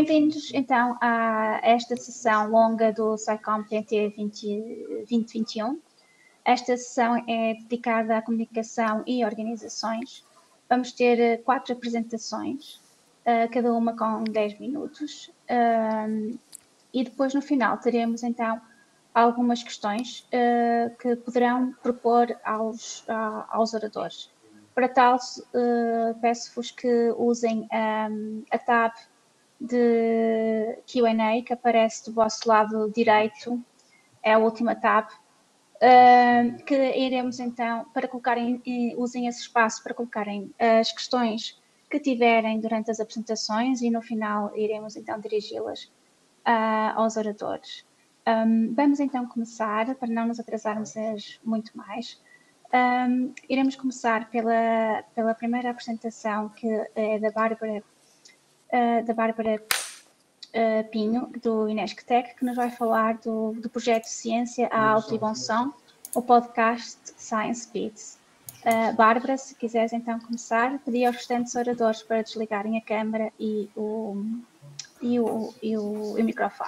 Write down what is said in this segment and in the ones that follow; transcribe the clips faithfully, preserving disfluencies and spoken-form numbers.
Bem-vindos então a esta sessão longa do SciComm T T vinte vinte e um. Esta sessão é dedicada à comunicação e organizações. Vamos ter quatro apresentações, cada uma com dez minutos. E depois, no final, teremos então algumas questões que poderão propor aos, aos oradores. Para tal, peço-vos que usem a tab de Q and A que aparece do vosso lado direito, é a última tab, uh, que iremos então, para colocarem, usem esse espaço para colocarem as questões que tiverem durante as apresentações e no final iremos então dirigi-las uh, aos oradores. Um, vamos então começar, para não nos atrasarmos muito mais. Um, iremos começar pela, pela primeira apresentação, que é da Bárbara Uh, da Bárbara uh, Pinho, do INESC-Tec, que nos vai falar do, do projeto Ciência à Alta e Bom Som, o podcast Science Beats. Uh, Bárbara, se quiseres então começar, pedi aos restantes oradores para desligarem a câmara e o, e o, e o, e o microfone.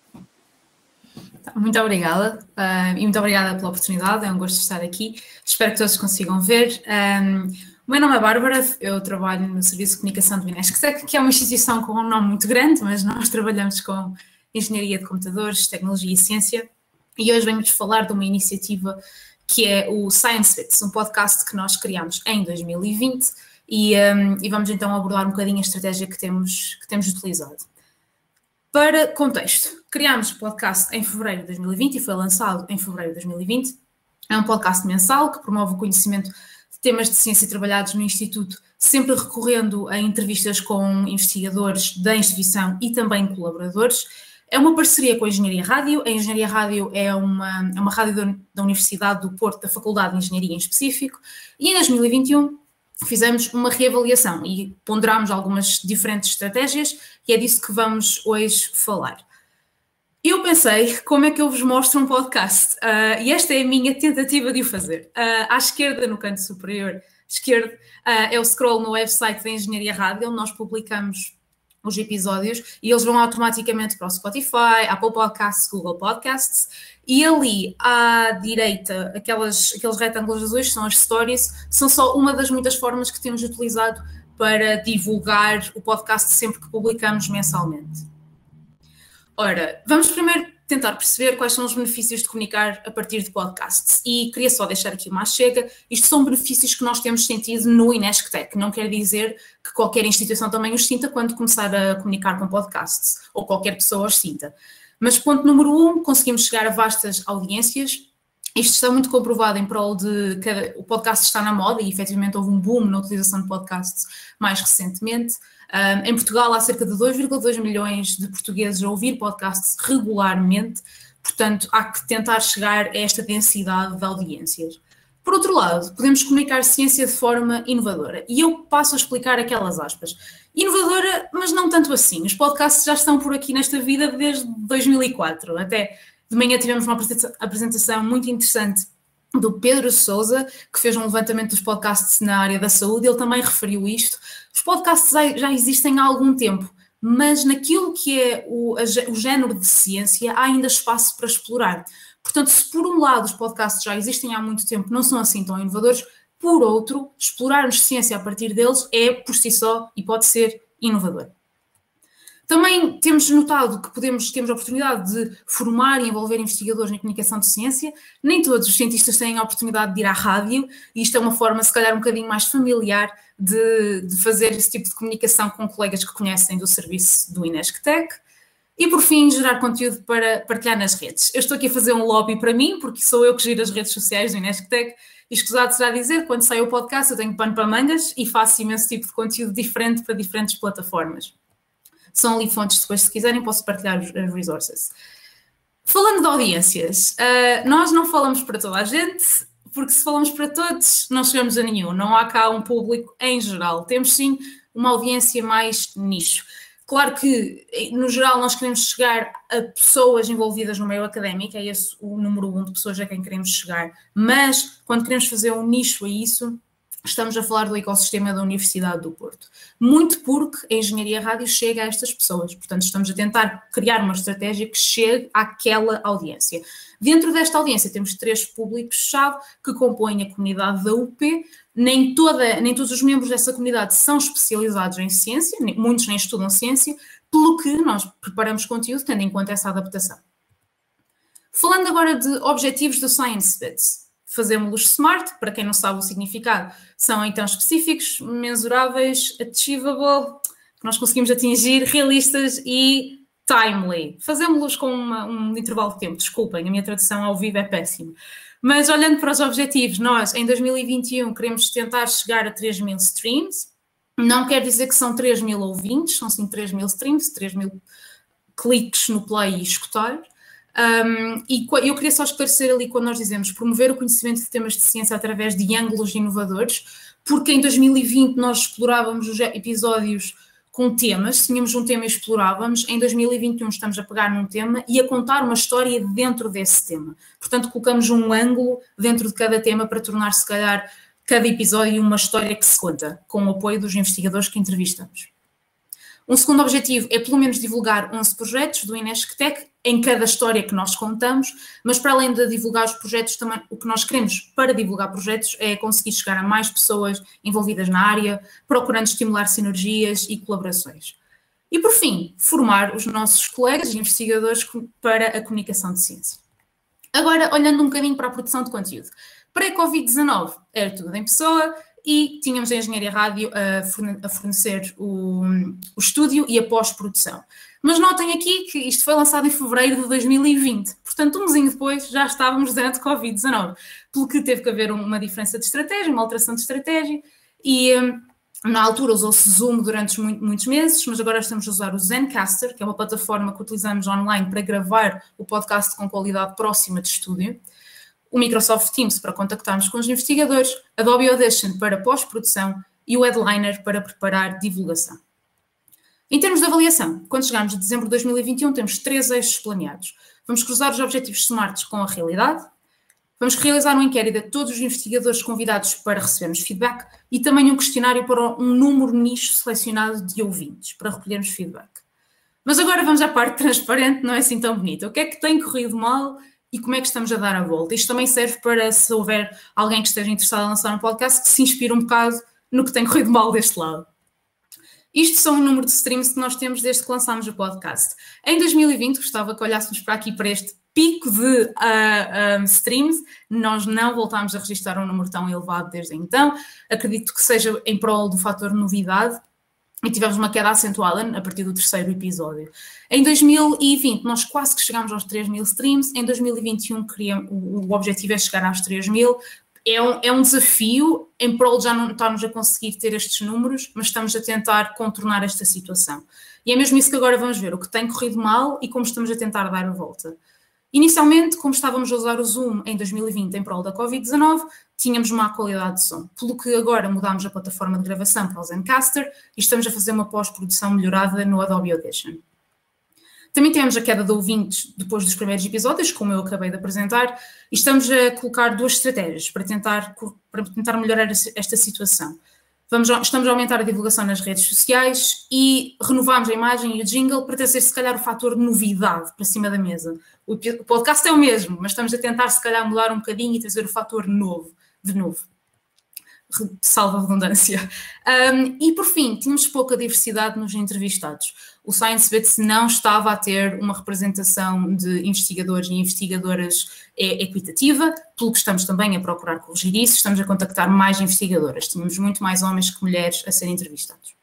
Muito obrigada uh, e muito obrigada pela oportunidade, é um gosto estar aqui. Espero que todos consigam ver. Um, O meu nome é Bárbara, eu trabalho no Serviço de Comunicação do INESC-Tec, que é uma instituição com um nome muito grande, mas nós trabalhamos com Engenharia de Computadores, Tecnologia e Ciência, e hoje venho-vos falar de uma iniciativa que é o Science Bits, um podcast que nós criámos em dois mil e vinte e, um, e vamos então abordar um bocadinho a estratégia que temos, que temos utilizado. Para contexto, criámos o podcast em fevereiro de dois mil e vinte e foi lançado em fevereiro de dois mil e vinte. É um podcast mensal que promove o conhecimento temas de ciência trabalhados no Instituto, sempre recorrendo a entrevistas com investigadores da instituição e também colaboradores. É uma parceria com a Engenharia Rádio. A Engenharia Rádio é uma, é uma rádio da Universidade do Porto, da Faculdade de Engenharia em específico, e em dois mil e vinte e um fizemos uma reavaliação e ponderámos algumas diferentes estratégias, e é disso que vamos hoje falar. Eu pensei, como é que eu vos mostro um podcast? Uh, e esta é a minha tentativa de o fazer. Uh, à esquerda, no canto superior esquerdo, uh, é o scroll no website da Engenharia Rádio, onde nós publicamos os episódios e eles vão automaticamente para o Spotify, Apple Podcasts, Google Podcasts, e ali à direita, aquelas, aqueles retângulos azuis são as stories, são só uma das muitas formas que temos utilizado para divulgar o podcast sempre que publicamos mensalmente. Ora, vamos primeiro tentar perceber quais são os benefícios de comunicar a partir de podcasts. E queria só deixar aqui uma chega. Isto são benefícios que nós temos sentido no INESC-Tec. Não quer dizer que qualquer instituição também os sinta quando começar a comunicar com podcasts, ou qualquer pessoa os sinta. Mas ponto número um, conseguimos chegar a vastas audiências. Isto está muito comprovado em prol de que o podcast está na moda e efetivamente houve um boom na utilização de podcasts mais recentemente. Um, em Portugal há cerca de dois vírgula dois milhões de portugueses a ouvir podcasts regularmente, portanto há que tentar chegar a esta densidade de audiências. Por outro lado, podemos comunicar ciência de forma inovadora e eu passo a explicar aquelas aspas. Inovadora, mas não tanto assim. Os podcasts já estão por aqui nesta vida desde dois mil e quatro, até de manhã tivemos uma apresentação muito interessante do Pedro Sousa, que fez um levantamento dos podcasts na área da saúde. Ele também referiu isto. Os podcasts já existem há algum tempo, mas naquilo que é o, o género de ciência há ainda espaço para explorar. Portanto, se por um lado os podcasts já existem há muito tempo, não são assim tão inovadores, por outro, explorarmos ciência a partir deles é, por si só, e pode ser inovador. Também temos notado que podemos, temos a oportunidade de formar e envolver investigadores na comunicação de ciência. Nem todos os cientistas têm a oportunidade de ir à rádio, e isto é uma forma, se calhar, um bocadinho mais familiar de, de fazer esse tipo de comunicação com colegas que conhecem do serviço do INESC-Tec. E, por fim, gerar conteúdo para partilhar nas redes. Eu estou aqui a fazer um lobby para mim, porque sou eu que giro as redes sociais do INESC-Tec, e escusado será dizer, quando sai o podcast eu tenho pano para mangas e faço imenso tipo de conteúdo diferente para diferentes plataformas. São ali fontes, depois se quiserem posso partilhar os, os resources. Falando de audiências, uh, nós não falamos para toda a gente, porque se falamos para todos não chegamos a nenhum, não há cá um público em geral, temos sim uma audiência mais nicho. Claro que, no geral, nós queremos chegar a pessoas envolvidas no meio académico, é esse o número um de pessoas a quem queremos chegar, mas quando queremos fazer um nicho a isso, estamos a falar do ecossistema da Universidade do Porto. Muito porque a Engenharia Rádio chega a estas pessoas. Portanto, estamos a tentar criar uma estratégia que chegue àquela audiência. Dentro desta audiência temos três públicos-chave que compõem a comunidade da U P. Nem, toda, nem todos os membros dessa comunidade são especializados em ciência, nem, muitos nem estudam ciência, pelo que nós preparamos conteúdo tendo em conta essa adaptação. Falando agora de objetivos do Science Bits. Fazemos-los SMART, para quem não sabe o significado, são então específicos, mensuráveis, achievable, que nós conseguimos atingir, realistas e timely. Fazemos-los com uma, um intervalo de tempo, desculpem, a minha tradução ao vivo é péssima. Mas olhando para os objetivos, nós em dois mil e vinte e um queremos tentar chegar a três mil streams, não quer dizer que são três mil ouvintes, são sim três mil streams, três mil cliques no play e escutar. Um, e eu queria só esclarecer ali quando nós dizemos promover o conhecimento de temas de ciência através de ângulos inovadores, porque em dois mil e vinte nós explorávamos os episódios com temas, tínhamos um tema e explorávamos, em dois mil e vinte e um estamos a pegar num tema e a contar uma história dentro desse tema. Portanto, colocamos um ângulo dentro de cada tema para tornar, se calhar, cada episódio uma história que se conta, com o apoio dos investigadores que entrevistamos. Um segundo objetivo é, pelo menos, divulgar onze projetos do INESCTEC em cada história que nós contamos, mas para além de divulgar os projetos, também o que nós queremos para divulgar projetos é conseguir chegar a mais pessoas envolvidas na área, procurando estimular sinergias e colaborações. E, por fim, formar os nossos colegas e investigadores para a comunicação de ciência. Agora, olhando um bocadinho para a produção de conteúdo. Pré-Covid dezanove era tudo em pessoa, e tínhamos a Engenharia Rádio a fornecer o, o estúdio e a pós-produção. Mas notem aqui que isto foi lançado em fevereiro de dois mil e vinte, portanto, um mesinho depois já estávamos durante Covid dezanove, pelo que teve que haver uma diferença de estratégia, uma alteração de estratégia, e na altura usou-se Zoom durante muitos meses, mas agora estamos a usar o Zencastr, que é uma plataforma que utilizamos online para gravar o podcast com qualidade próxima de estúdio, o Microsoft Teams para contactarmos com os investigadores, Adobe Audition para pós-produção e o Headliner para preparar divulgação. Em termos de avaliação, quando chegarmos a dezembro de dois mil e vinte e um, temos três eixos planeados. Vamos cruzar os objetivos SMART com a realidade, vamos realizar um inquérito a todos os investigadores convidados para recebermos feedback e também um questionário para um número nicho selecionado de ouvintes, para recolhermos feedback. Mas agora vamos à parte transparente, não é assim tão bonita. O que é que tem corrido mal e como é que estamos a dar a volta? Isto também serve para, se houver alguém que esteja interessado em lançar um podcast, que se inspire um bocado no que tem corrido mal deste lado. Isto são o número de streams que nós temos desde que lançámos o podcast. Em dois mil e vinte, gostava que olhássemos para aqui, para este pico de uh, um, streams, nós não voltámos a registrar um número tão elevado desde então. Acredito que seja em prol do fator novidade, e tivemos uma queda acentuada a partir do terceiro episódio. Em dois mil e vinte, nós quase que chegámos aos três mil streams. Em dois mil e vinte e um, queríamos, o, o objetivo é chegar aos três mil. É um, é um desafio, em prol de já não estarmos a conseguir ter estes números, mas estamos a tentar contornar esta situação. E é mesmo isso que agora vamos ver, o que tem corrido mal e como estamos a tentar dar a volta. Inicialmente, como estávamos a usar o Zoom em dois mil e vinte em prol da Covid dezanove, tínhamos má qualidade de som, pelo que agora mudámos a plataforma de gravação para o Zencastr e estamos a fazer uma pós-produção melhorada no Adobe Audition. Também temos a queda de ouvintes depois dos primeiros episódios, como eu acabei de apresentar, e estamos a colocar duas estratégias para tentar, para tentar melhorar esta situação. Vamos, estamos a aumentar a divulgação nas redes sociais e renovamos a imagem e o jingle para trazer, se calhar, o fator novidade para cima da mesa. O podcast é o mesmo, mas estamos a tentar, se calhar, mudar um bocadinho e trazer o fator novo, de novo. Salva a redundância. Um, e, por fim, tínhamos pouca diversidade nos entrevistados. O Science Bits não estava a ter uma representação de investigadores e investigadoras equitativa, pelo que estamos também a procurar corrigir isso, estamos a contactar mais investigadoras. Tínhamos muito mais homens que mulheres a serem entrevistados.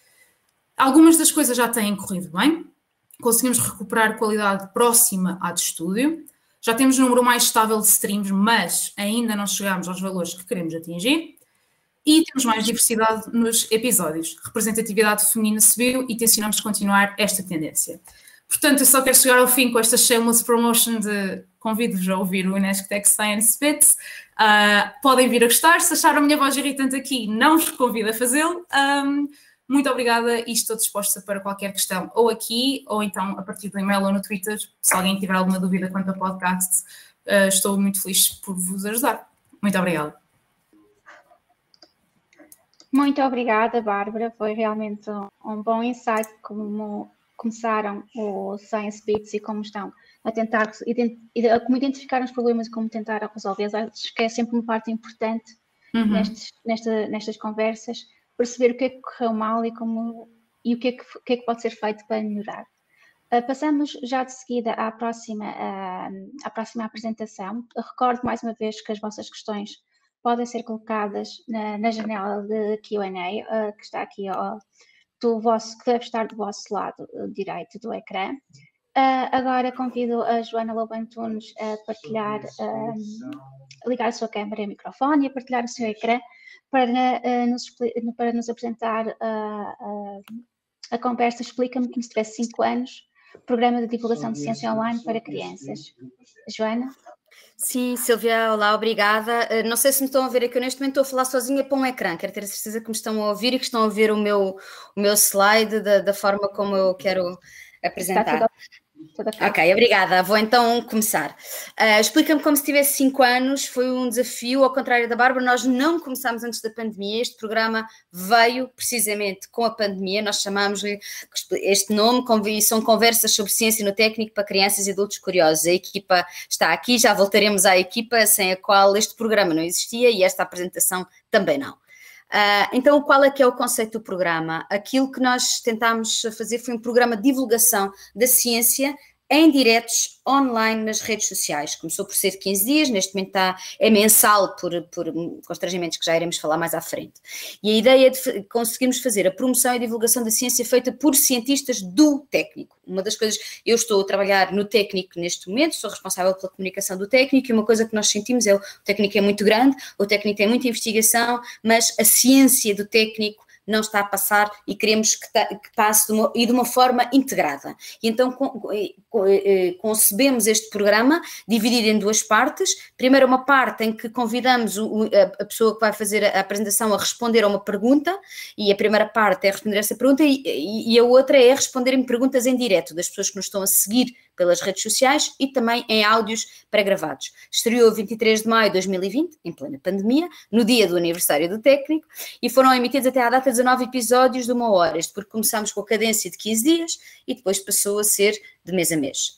Algumas das coisas já têm corrido bem, conseguimos recuperar qualidade próxima à de estúdio, já temos um número mais estável de streams, mas ainda não chegamos aos valores que queremos atingir. E temos mais diversidade nos episódios. Representatividade feminina subiu e tencionamos continuar esta tendência. Portanto, eu só quero chegar ao fim com esta shameless promotion de convido-vos a ouvir o INESCTEC Science Bits. Uh, podem vir a gostar. Se acharam a minha voz irritante aqui, não vos convido a fazê-lo. Um, muito obrigada e estou disposta para qualquer questão, ou aqui, ou então a partir do e-mail ou no Twitter. Se alguém tiver alguma dúvida quanto ao podcast, uh, estou muito feliz por vos ajudar. Muito obrigada. Muito obrigada, Bárbara. Foi realmente um, um bom insight como começaram o Science Beats e como estão a tentar, como identificar os problemas e como tentar resolver. Acho que é sempre uma parte importante uhum. nestes, nesta, nestas conversas, perceber o que é que correu mal e, como, e o, que é que, o que é que pode ser feito para melhorar. Uh, passamos já de seguida à próxima, uh, à próxima apresentação. Eu recordo mais uma vez que as vossas questões podem ser colocadas na, na janela de Q and A, uh, que está aqui ó, do vosso, que deve estar do vosso lado uh, direito do ecrã. Uh, agora convido a Joana Lobo Antunes a partilhar, uh, a ligar a sua câmera e microfone e a partilhar o seu ecrã para, uh, nos, para nos apresentar uh, uh, a conversa Explica-me como se tivesse cinco anos, Programa de Divulgação de Ciência Online para Crianças. Joana? Sim, Silvia, olá, obrigada. Não sei se me estão a ver, é que eu neste momento estou a falar sozinha para um ecrã, quero ter a certeza que me estão a ouvir e que estão a ver o meu, o meu slide da, da forma como eu quero apresentar. Ok, obrigada. Vou então começar. Uh, Explica-me como se tivesse cinco anos, foi um desafio, ao contrário da Bárbara, nós não começámos antes da pandemia, este programa veio precisamente com a pandemia, nós chamámos-lhe este nome, são conversas sobre ciência no técnico para crianças e adultos curiosos. A equipa está aqui, já voltaremos à equipa sem a qual este programa não existia e esta apresentação também não. Uh, então, qual é que é o conceito do programa? Aquilo que nós tentámos fazer foi um programa de divulgação da ciência em diretos online nas redes sociais. Começou por ser de quinze dias, neste momento está, é mensal por, por constrangimentos que já iremos falar mais à frente. E a ideia é de conseguirmos fazer a promoção e divulgação da ciência feita por cientistas do técnico. Uma das coisas, eu estou a trabalhar no técnico neste momento, sou responsável pela comunicação do técnico e uma coisa que nós sentimos é o, o técnico é muito grande, o técnico tem muita investigação, mas a ciência do técnico não está a passar e queremos que, ta, que passe de uma, e de uma forma integrada. E então com, com, concebemos este programa dividido em duas partes. Primeiro uma parte em que convidamos o, a, a pessoa que vai fazer a apresentação a responder a uma pergunta, e a primeira parte é responder essa pergunta e, e, e a outra é responderem perguntas em direto das pessoas que nos estão a seguir pelas redes sociais e também em áudios pré-gravados. Estreou vinte e três de maio de dois mil e vinte, em plena pandemia, no dia do aniversário do técnico, e foram emitidos até à data dezanove episódios de uma hora, isto porque começámos com a cadência de quinze dias e depois passou a ser de mês a mês.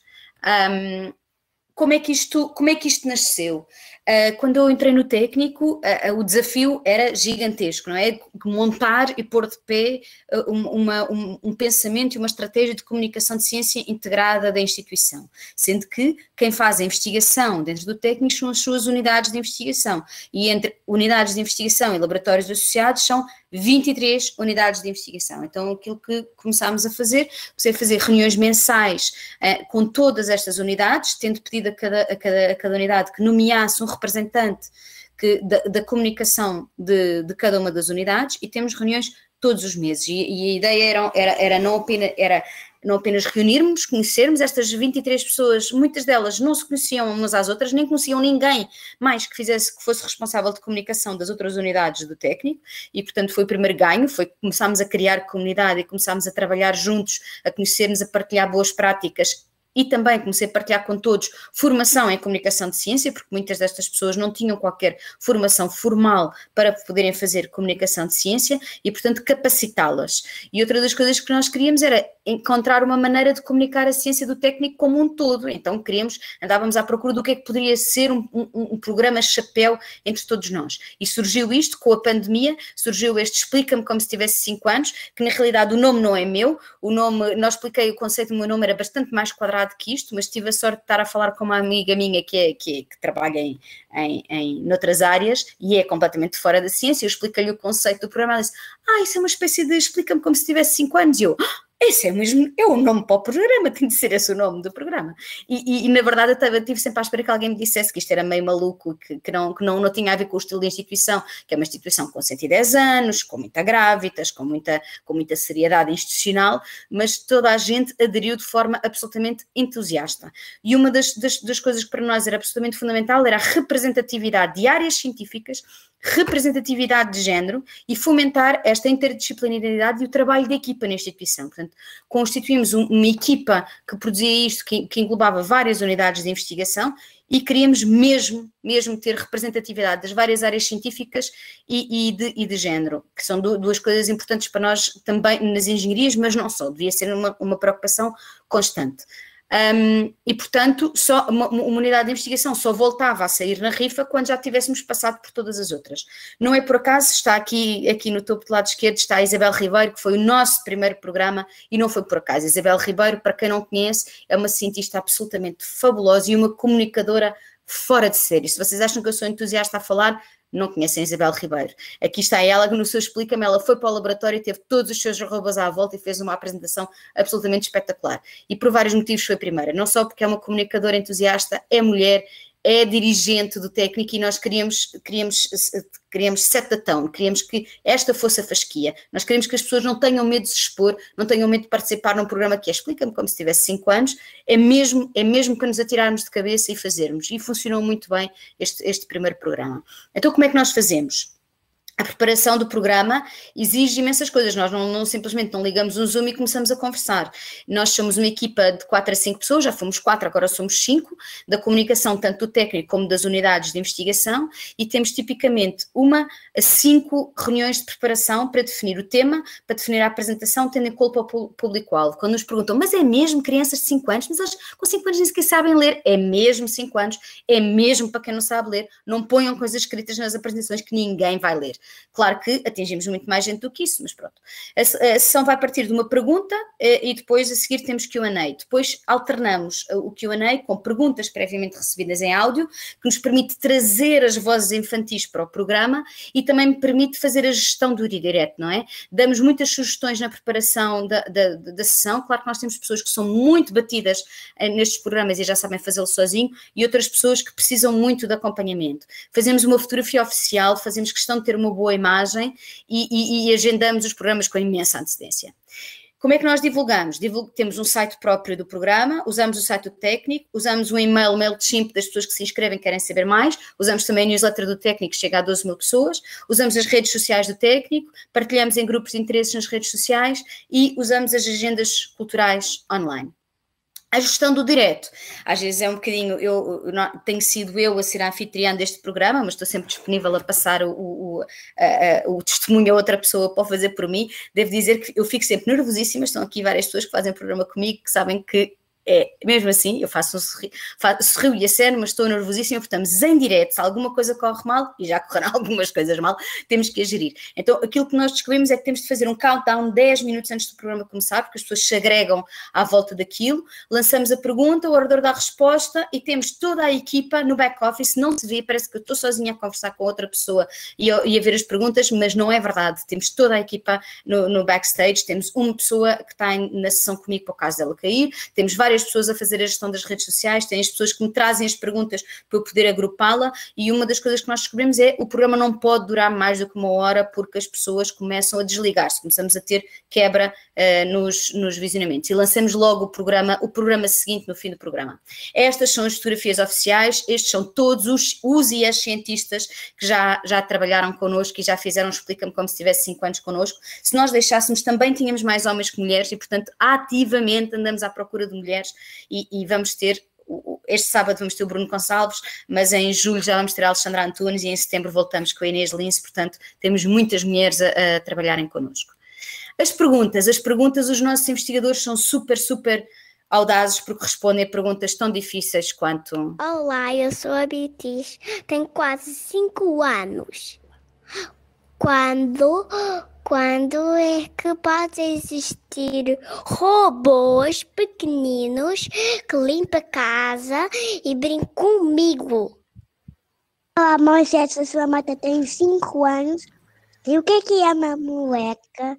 Um, como é que isto, como é que isto nasceu? Uh, quando eu entrei no técnico, uh, uh, o desafio era gigantesco, não é? Montar e pôr de pé uh, uma, um, um pensamento e uma estratégia de comunicação de ciência integrada da instituição, sendo que quem faz a investigação dentro do técnico são as suas unidades de investigação, e entre unidades de investigação e laboratórios associados são vinte e três unidades de investigação. Então aquilo que começámos a fazer, foi fazer reuniões mensais uh, com todas estas unidades, tendo pedido a cada, a cada, a cada unidade que nomeasse um representante que, da, da comunicação de, de cada uma das unidades, e temos reuniões todos os meses, e, e a ideia era, era, era, não apenas, era não apenas reunirmos, conhecermos estas vinte e três pessoas, muitas delas não se conheciam umas às outras, nem conheciam ninguém mais que fizesse, que fosse responsável de comunicação das outras unidades do técnico, e portanto foi o primeiro ganho, foi que começámos a criar comunidade e começámos a trabalhar juntos, a conhecermos, a partilhar boas práticas. E também comecei a partilhar com todos formação em comunicação de ciência, porque muitas destas pessoas não tinham qualquer formação formal para poderem fazer comunicação de ciência e, portanto, capacitá-las. E outra das coisas que nós queríamos era encontrar uma maneira de comunicar a ciência do técnico como um todo. Então, queríamos, andávamos à procura do que é que poderia ser um, um, um programa chapéu entre todos nós. E surgiu isto com a pandemia, surgiu este Explica-me como se tivesse cinco anos, que na realidade o nome não é meu, o nome, nós expliquei o conceito, o meu nome era bastante mais quadrado que isto, mas tive a sorte de estar a falar com uma amiga minha que, é, que, é, que trabalha em, em, em noutras áreas e é completamente fora da ciência. Eu expliquei-lhe o conceito do programa, ela disse, ah, isso é uma espécie de Explica-me como se tivesse cinco anos, e eu, ah, esse é mesmo, é o nome para o programa, tem de ser esse o nome do programa. E, e, e na verdade eu estava, tive sempre à espera que alguém me dissesse que isto era meio maluco, que, que, não, que não, não tinha a ver com o estilo de instituição, que é uma instituição com cento e dez anos, com muita grávidas, com muita, com muita seriedade institucional, mas toda a gente aderiu de forma absolutamente entusiasta. E uma das, das, das coisas que para nós era absolutamente fundamental era a representatividade de áreas científicas representatividade de género e fomentar esta interdisciplinaridade e o trabalho de equipa na instituição. Portanto, constituímos um, uma equipa que produzia isto, que, que englobava várias unidades de investigação e queríamos mesmo, mesmo ter representatividade das várias áreas científicas e, e, de, e de género, que são duas coisas importantes para nós também nas engenharias, mas não só, devia ser uma, uma preocupação constante. Um, e, portanto, só, uma, uma unidade de investigação só voltava a sair na rifa quando já tivéssemos passado por todas as outras. Não é por acaso, está aqui, aqui no topo do lado esquerdo, está a Isabel Ribeiro, que foi o nosso primeiro programa, e não foi por acaso. Isabel Ribeiro, para quem não conhece, é uma cientista absolutamente fabulosa e uma comunicadora fora de série. Se vocês acham que eu sou entusiasta a falar, não conhecem a Isabel Ribeiro. Aqui está ela, no seu Explica-me, ela foi para o laboratório, teve todos os seus arrobas à volta e fez uma apresentação absolutamente espetacular. E por vários motivos foi a primeira, não só porque é uma comunicadora entusiasta, é mulher, é dirigente do técnico e nós queríamos, queríamos, queríamos set the tone, queríamos que esta fosse a fasquia. Nós queríamos que as pessoas não tenham medo de se expor, não tenham medo de participar num programa que é Explica-me como se tivesse cinco anos, é mesmo, é mesmo para nos atirarmos de cabeça e fazermos. E funcionou muito bem este, este primeiro programa. Então como é que nós fazemos? A preparação do programa exige imensas coisas, nós não, não simplesmente não ligamos um Zoom e começamos a conversar. Nós somos uma equipa de quatro a cinco pessoas, já fomos quatro, agora somos cinco, da comunicação tanto do técnico como das unidades de investigação e temos tipicamente uma a cinco reuniões de preparação para definir o tema, para definir a apresentação, tendo em conta o público-alvo. Quando nos perguntam, mas é mesmo crianças de cinco anos? Mas elas com cinco anos nem sequer sabem ler. É mesmo cinco anos, é mesmo para quem não sabe ler, não ponham coisas escritas nas apresentações que ninguém vai ler. Claro que atingimos muito mais gente do que isso, mas pronto. A, a sessão vai partir de uma pergunta e depois a seguir temos Q and A. Depois alternamos o Q and A com perguntas previamente recebidas em áudio, que nos permite trazer as vozes infantis para o programa e também me permite fazer a gestão do direto, não é? Damos muitas sugestões na preparação da, da, da sessão. Claro que nós temos pessoas que são muito batidas nestes programas e já sabem fazê-lo sozinho e outras pessoas que precisam muito de acompanhamento. Fazemos uma fotografia oficial, fazemos questão de ter uma boa imagem e, e, e agendamos os programas com imensa antecedência. Como é que nós divulgamos? Divulg- temos um site próprio do programa, usamos o site do técnico, usamos um e-mail, MailChimp das pessoas que se inscrevem e querem saber mais, usamos também a newsletter do técnico que chega a doze mil pessoas, usamos as redes sociais do técnico, partilhamos em grupos de interesse nas redes sociais e usamos as agendas culturais online. A gestão do direto, às vezes é um bocadinho, eu, eu tenho sido eu a ser a anfitriã deste programa, mas estou sempre disponível a passar o, o, a, a, o testemunho a outra pessoa para o fazer por mim. Devo dizer que eu fico sempre nervosíssima, estão aqui várias pessoas que fazem programa comigo, que sabem que é mesmo assim, eu faço um sorri, faço, sorrio e a sério, mas estou nervosíssima, porque estamos em direto, se alguma coisa corre mal, e já correram algumas coisas mal, temos que a gerir. Então aquilo que nós descobrimos é que temos de fazer um countdown dez minutos antes do programa começar, porque as pessoas se agregam à volta daquilo, lançamos a pergunta, o orador dá a resposta e temos toda a equipa no back-office, não se vê, parece que eu estou sozinha a conversar com outra pessoa e a, e a ver as perguntas, mas não é verdade, temos toda a equipa no, no backstage, temos uma pessoa que está em, na sessão comigo para o caso dela cair, temos várias pessoas a fazer a gestão das redes sociais, tem as pessoas que me trazem as perguntas para eu poder agrupá-la e uma das coisas que nós descobrimos é o programa não pode durar mais do que uma hora porque as pessoas começam a desligar-se, começamos a ter quebra uh, nos, nos visionamentos e lançamos logo o programa, o programa seguinte no fim do programa. Estas são as fotografias oficiais, estes são todos os, os e as cientistas que já, já trabalharam connosco e já fizeram Explica-me como se tivesse cinco anos connosco. Se nós deixássemos também tínhamos mais homens que mulheres e portanto ativamente andamos à procura de mulheres E, e vamos ter, este sábado vamos ter o Bruno Gonçalves, mas em julho já vamos ter a Alexandra Antunes e em setembro voltamos com a Inês Lince, portanto temos muitas mulheres a, a trabalharem connosco. As perguntas, as perguntas, os nossos investigadores são super, super audazes porque respondem a perguntas tão difíceis quanto... Olá, eu sou a Beatriz, tenho quase cinco anos. Quando... Quando é que pode existir robôs pequeninos que limpam a casa e brincam comigo? Olá, Moisés, a sua mata tem cinco anos. E o que é que é uma moleca?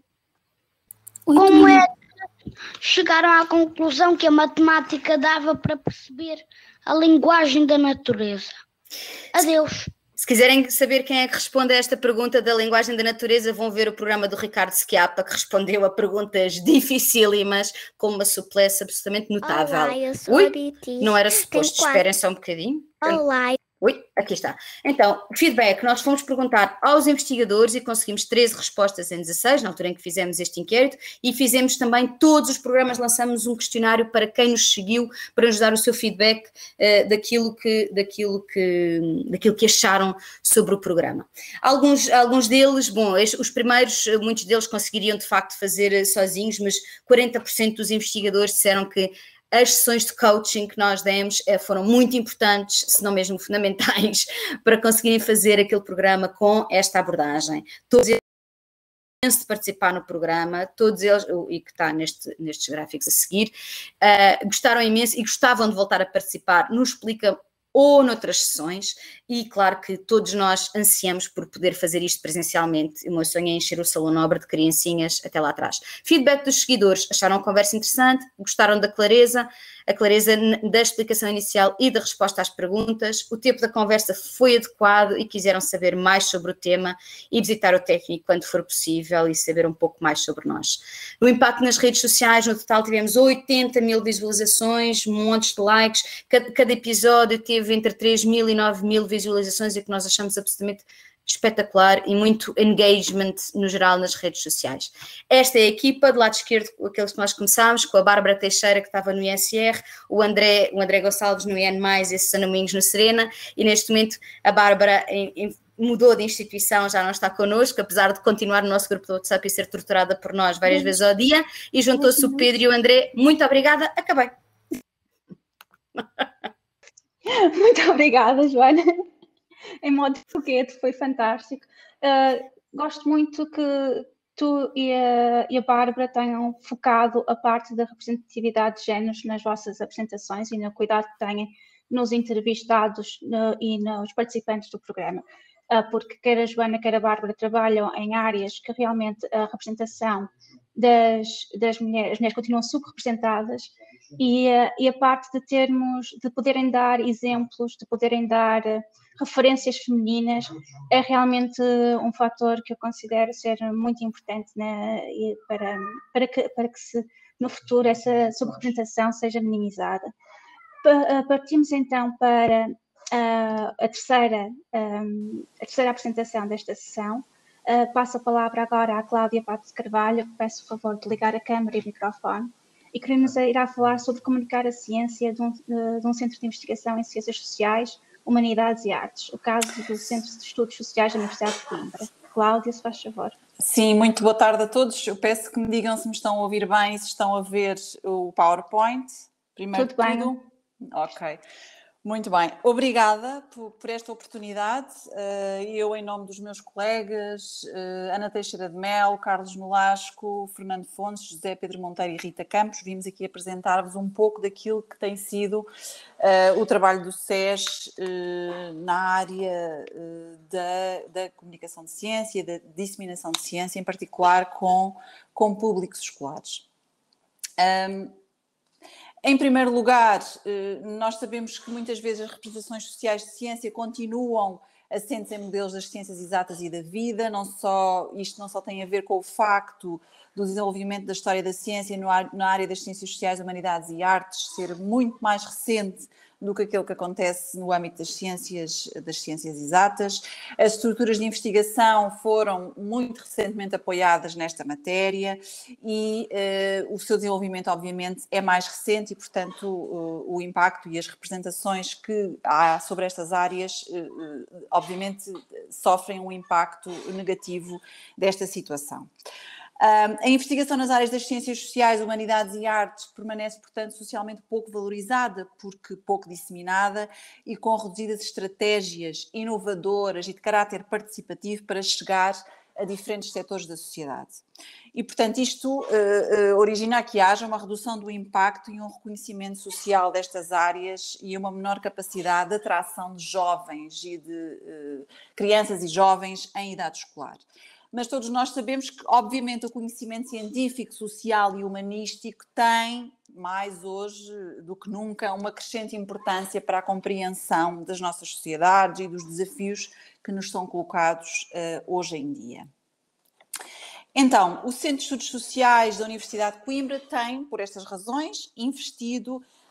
Como é que chegaram à conclusão que a matemática dava para perceber a linguagem da natureza? Adeus. Se quiserem saber quem é que responde a esta pergunta da linguagem da natureza, vão ver o programa do Ricardo Schiappa, que respondeu a perguntas dificílimas com uma suplesse absolutamente notável. Olá, eu sou Ui, a Beatriz. não era suposto, Tenho esperem só um bocadinho. Olá, Ui, aqui está. Então, feedback, nós fomos perguntar aos investigadores e conseguimos treze respostas em dezasseis, na altura em que fizemos este inquérito, e fizemos também, todos os programas, lançamos um questionário para quem nos seguiu, para nos dar o seu feedback uh, daquilo, que, daquilo, que, daquilo que acharam sobre o programa. Alguns, alguns deles, bom, os primeiros, muitos deles conseguiriam de facto fazer sozinhos, mas quarenta por cento dos investigadores disseram que as sessões de coaching que nós demos foram muito importantes, se não mesmo fundamentais, para conseguirem fazer aquele programa com esta abordagem. Todos eles de participar no programa, todos eles, e que está neste, nestes gráficos a seguir, uh, gostaram imenso e gostavam de voltar a participar no Explica ou noutras sessões, e claro que todos nós ansiamos por poder fazer isto presencialmente. O meu sonho é encher o Salão Nobre de criancinhas até lá atrás. Feedback dos seguidores: acharam a conversa interessante, gostaram da clareza, a clareza da explicação inicial e da resposta às perguntas, o tempo da conversa foi adequado e quiseram saber mais sobre o tema e visitar o técnico quando for possível e saber um pouco mais sobre nós. No impacto nas redes sociais, no total tivemos oitenta mil visualizações, montes de likes, cada, cada episódio teve entre três mil e nove mil visualizações, e que nós achamos absolutamente espetacular, e muito engagement no geral nas redes sociais. Esta é a equipa, do lado esquerdo, aqueles que nós começámos, com a Bárbara Teixeira, que estava no I S R, o André, o André Gonçalves no I N mais, e a Susana Moinhos no Serena, e neste momento a Bárbara em, em, mudou de instituição, já não está connosco, apesar de continuar no nosso grupo do WhatsApp e ser torturada por nós várias vezes ao dia, e juntou-se o Pedro e o André. Muito obrigada, acabei. Muito obrigada, Joana. Em modo foguete, foi fantástico. Uh, gosto muito que tu e a, e a Bárbara tenham focado a parte da representatividade de géneros nas vossas apresentações e no cuidado que têm nos entrevistados no, e nos participantes do programa. Uh, porque quer a Joana, quer a Bárbara trabalham em áreas que realmente a representação das, das mulheres, as mulheres continuam subrepresentadas, e, uh, e a parte de termos, de poderem dar exemplos, de poderem dar uh, referências femininas, é realmente um fator que eu considero ser muito importante, né, para, para, que, para que se, no futuro essa subrepresentação seja minimizada. Partimos então para uh, a, terceira, um, a terceira apresentação desta sessão. Uh, passo a palavra agora à Cláudia Pato de Carvalho, que peço o favor de ligar a câmara e o microfone, e que nos irá falar sobre comunicar a ciência de um, de um centro de investigação em ciências sociais, humanidades e artes, o caso do Centro de Estudos Sociais da Universidade de Coimbra. Cláudia, se faz favor. Sim, muito boa tarde a todos. Eu peço que me digam se me estão a ouvir bem e se estão a ver o PowerPoint. Primeiro tudo bem. Tudo. Ok. Muito bem, obrigada por, por esta oportunidade. Uh, eu, em nome dos meus colegas, uh, Ana Teixeira de Melo, Carlos Nolasco, Fernando Fontes, José Pedro Monteiro e Rita Campos, vimos aqui apresentar-vos um pouco daquilo que tem sido uh, o trabalho do S E S uh, na área uh, da, da comunicação de ciência, da disseminação de ciência, em particular com, com públicos escolares. Um, Em primeiro lugar, nós sabemos que muitas vezes as representações sociais de ciência continuam assentes em modelos das ciências exatas e da vida. Não só, isto não só tem a ver com o facto do desenvolvimento da história da ciência na área das ciências sociais, humanidades e artes ser muito mais recente do que aquilo que acontece no âmbito das ciências, das ciências exatas. As estruturas de investigação foram muito recentemente apoiadas nesta matéria e uh, o seu desenvolvimento, obviamente, é mais recente e, portanto, uh, o impacto e as representações que há sobre estas áreas, uh, obviamente, sofrem um impacto negativo desta situação. Um, a investigação nas áreas das ciências sociais, humanidades e artes permanece, portanto, socialmente pouco valorizada, porque pouco disseminada e com reduzidas estratégias inovadoras e de caráter participativo para chegar a diferentes setores da sociedade. E, portanto, isto uh, uh, origina que haja uma redução do impacto e um reconhecimento social destas áreas e uma menor capacidade de atração de jovens e de uh, crianças e jovens em idade escolar. Mas todos nós sabemos que, obviamente, o conhecimento científico, social e humanístico tem, mais hoje do que nunca, uma crescente importância para a compreensão das nossas sociedades e dos desafios que nos são colocados uh, hoje em dia. Então, o Centro de Estudos Sociais da Universidade de Coimbra tem, por estas razões, investido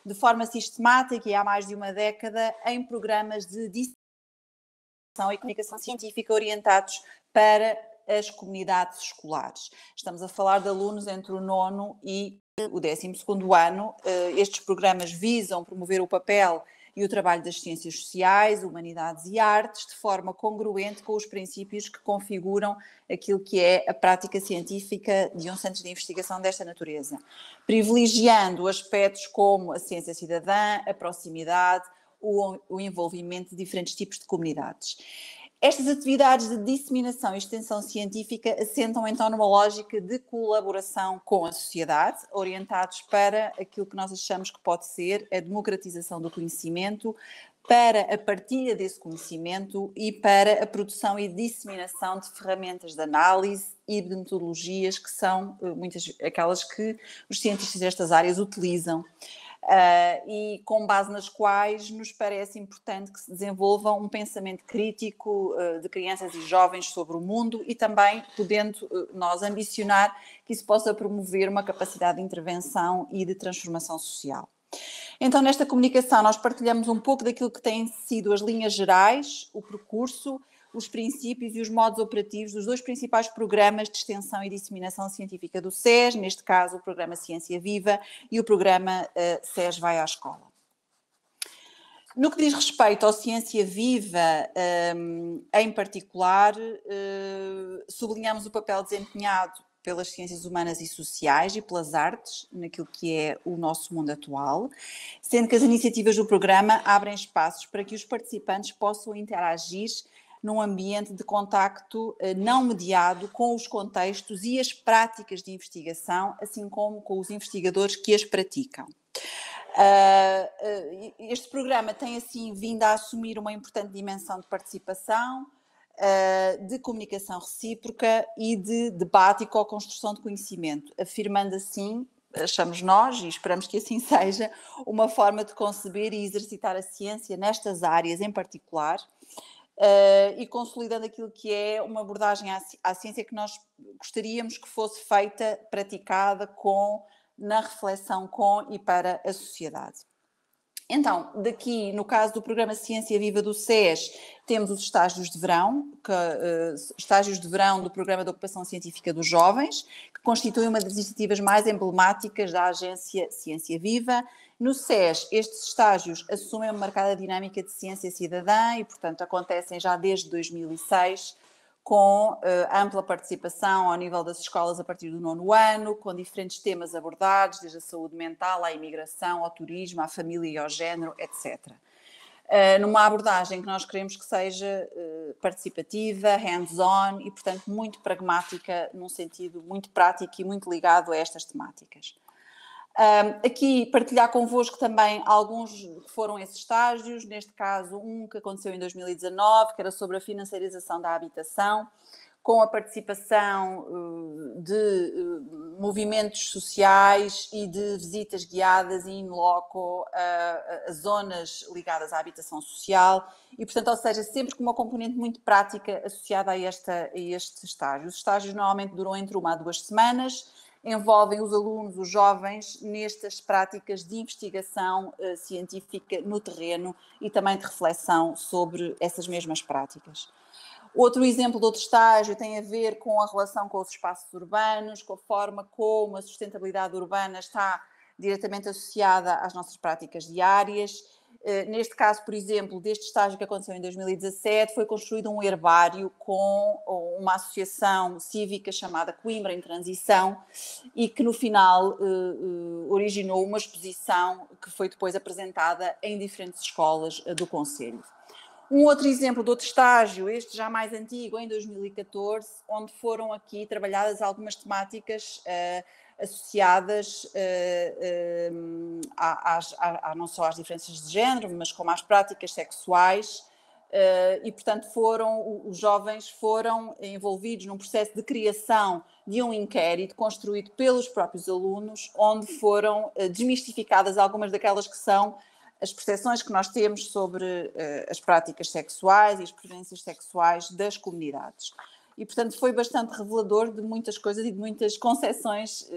de forma sistemática e há mais de uma década em programas de disseminação e comunicação científica orientados para as comunidades escolares. Estamos a falar de alunos entre o nono e o décimo segundo ano. Estes programas visam promover o papel e o trabalho das ciências sociais, humanidades e artes de forma congruente com os princípios que configuram aquilo que é a prática científica de um centro de investigação desta natureza, privilegiando aspectos como a ciência cidadã, a proximidade, o, o envolvimento de diferentes tipos de comunidades. Estas atividades de disseminação e extensão científica assentam então numa lógica de colaboração com a sociedade, orientados para aquilo que nós achamos que pode ser a democratização do conhecimento, para a partilha desse conhecimento e para a produção e disseminação de ferramentas de análise e de metodologias que são muitas aquelas que os cientistas destas áreas utilizam. Uh, e com base nas quais nos parece importante que se desenvolva um pensamento crítico uh, de crianças e jovens sobre o mundo e também podendo uh, nós ambicionar que isso possa promover uma capacidade de intervenção e de transformação social. Então, nesta comunicação nós partilhamos um pouco daquilo que têm sido as linhas gerais, o percurso, os princípios e os modos operativos dos dois principais programas de extensão e disseminação científica do S E S, neste caso o programa Ciência Viva e o programa uh, S E S Vai à Escola. No que diz respeito ao Ciência Viva, um, em particular, uh, sublinhamos o papel desempenhado pelas ciências humanas e sociais e pelas artes, naquilo que é o nosso mundo atual, sendo que as iniciativas do programa abrem espaços para que os participantes possam interagir num ambiente de contacto não mediado com os contextos e as práticas de investigação, assim como com os investigadores que as praticam. Este programa tem, assim, vindo a assumir uma importante dimensão de participação, de comunicação recíproca e de debate e co-construção de conhecimento, afirmando assim, achamos nós, e esperamos que assim seja, uma forma de conceber e exercitar a ciência nestas áreas em particular, Uh, e consolidando aquilo que é uma abordagem à, à ciência que nós gostaríamos que fosse feita, praticada com, na reflexão com e para a sociedade. Então, daqui, no caso do programa Ciência Viva do S E S, temos os estágios de verão, que, uh, estágios de verão do Programa de Ocupação Científica dos Jovens, que constituem uma das iniciativas mais emblemáticas da Agência Ciência Viva. No S E S, estes estágios assumem uma marcada dinâmica de ciência cidadã e, portanto, acontecem já desde dois mil e seis, com uh, ampla participação ao nível das escolas a partir do nono ano, com diferentes temas abordados, desde a saúde mental, à imigração, ao turismo, à família e ao género, etcétera. Uh, numa abordagem que nós queremos que seja uh, participativa, hands-on e, portanto, muito pragmática, num sentido muito prático e muito ligado a estas temáticas. Um, aqui partilhar convosco também alguns que foram esses estágios, neste caso um que aconteceu em dois mil e dezanove, que era sobre a financiarização da habitação, com a participação uh, de uh, movimentos sociais e de visitas guiadas in loco a, a zonas ligadas à habitação social e, portanto, ou seja, sempre com uma componente muito prática associada a, esta, a este estágio. Os estágios normalmente duram entre uma a duas semanas, envolvem os alunos, os jovens, nestas práticas de investigação uh, científica no terreno e também de reflexão sobre essas mesmas práticas. Outro exemplo de outro estágio tem a ver com a relação com os espaços urbanos, com a forma como a sustentabilidade urbana está diretamente associada às nossas práticas diárias. Neste caso, por exemplo, deste estágio que aconteceu em dois mil e dezassete, foi construído um herbário com uma associação cívica chamada Coimbra em Transição e que no final originou uma exposição que foi depois apresentada em diferentes escolas do concelho. Um outro exemplo de outro estágio, este já mais antigo, em dois mil e catorze, onde foram aqui trabalhadas algumas temáticas uh, associadas uh, uh, às, à, à, não só às diferenças de género, mas como às práticas sexuais, uh, e portanto foram, os jovens foram envolvidos num processo de criação de um inquérito construído pelos próprios alunos, onde foram uh, desmistificadas algumas daquelas que são as percepções que nós temos sobre uh, as práticas sexuais e as preferências sexuais das comunidades. E, portanto, foi bastante revelador de muitas coisas e de muitas concepções uh,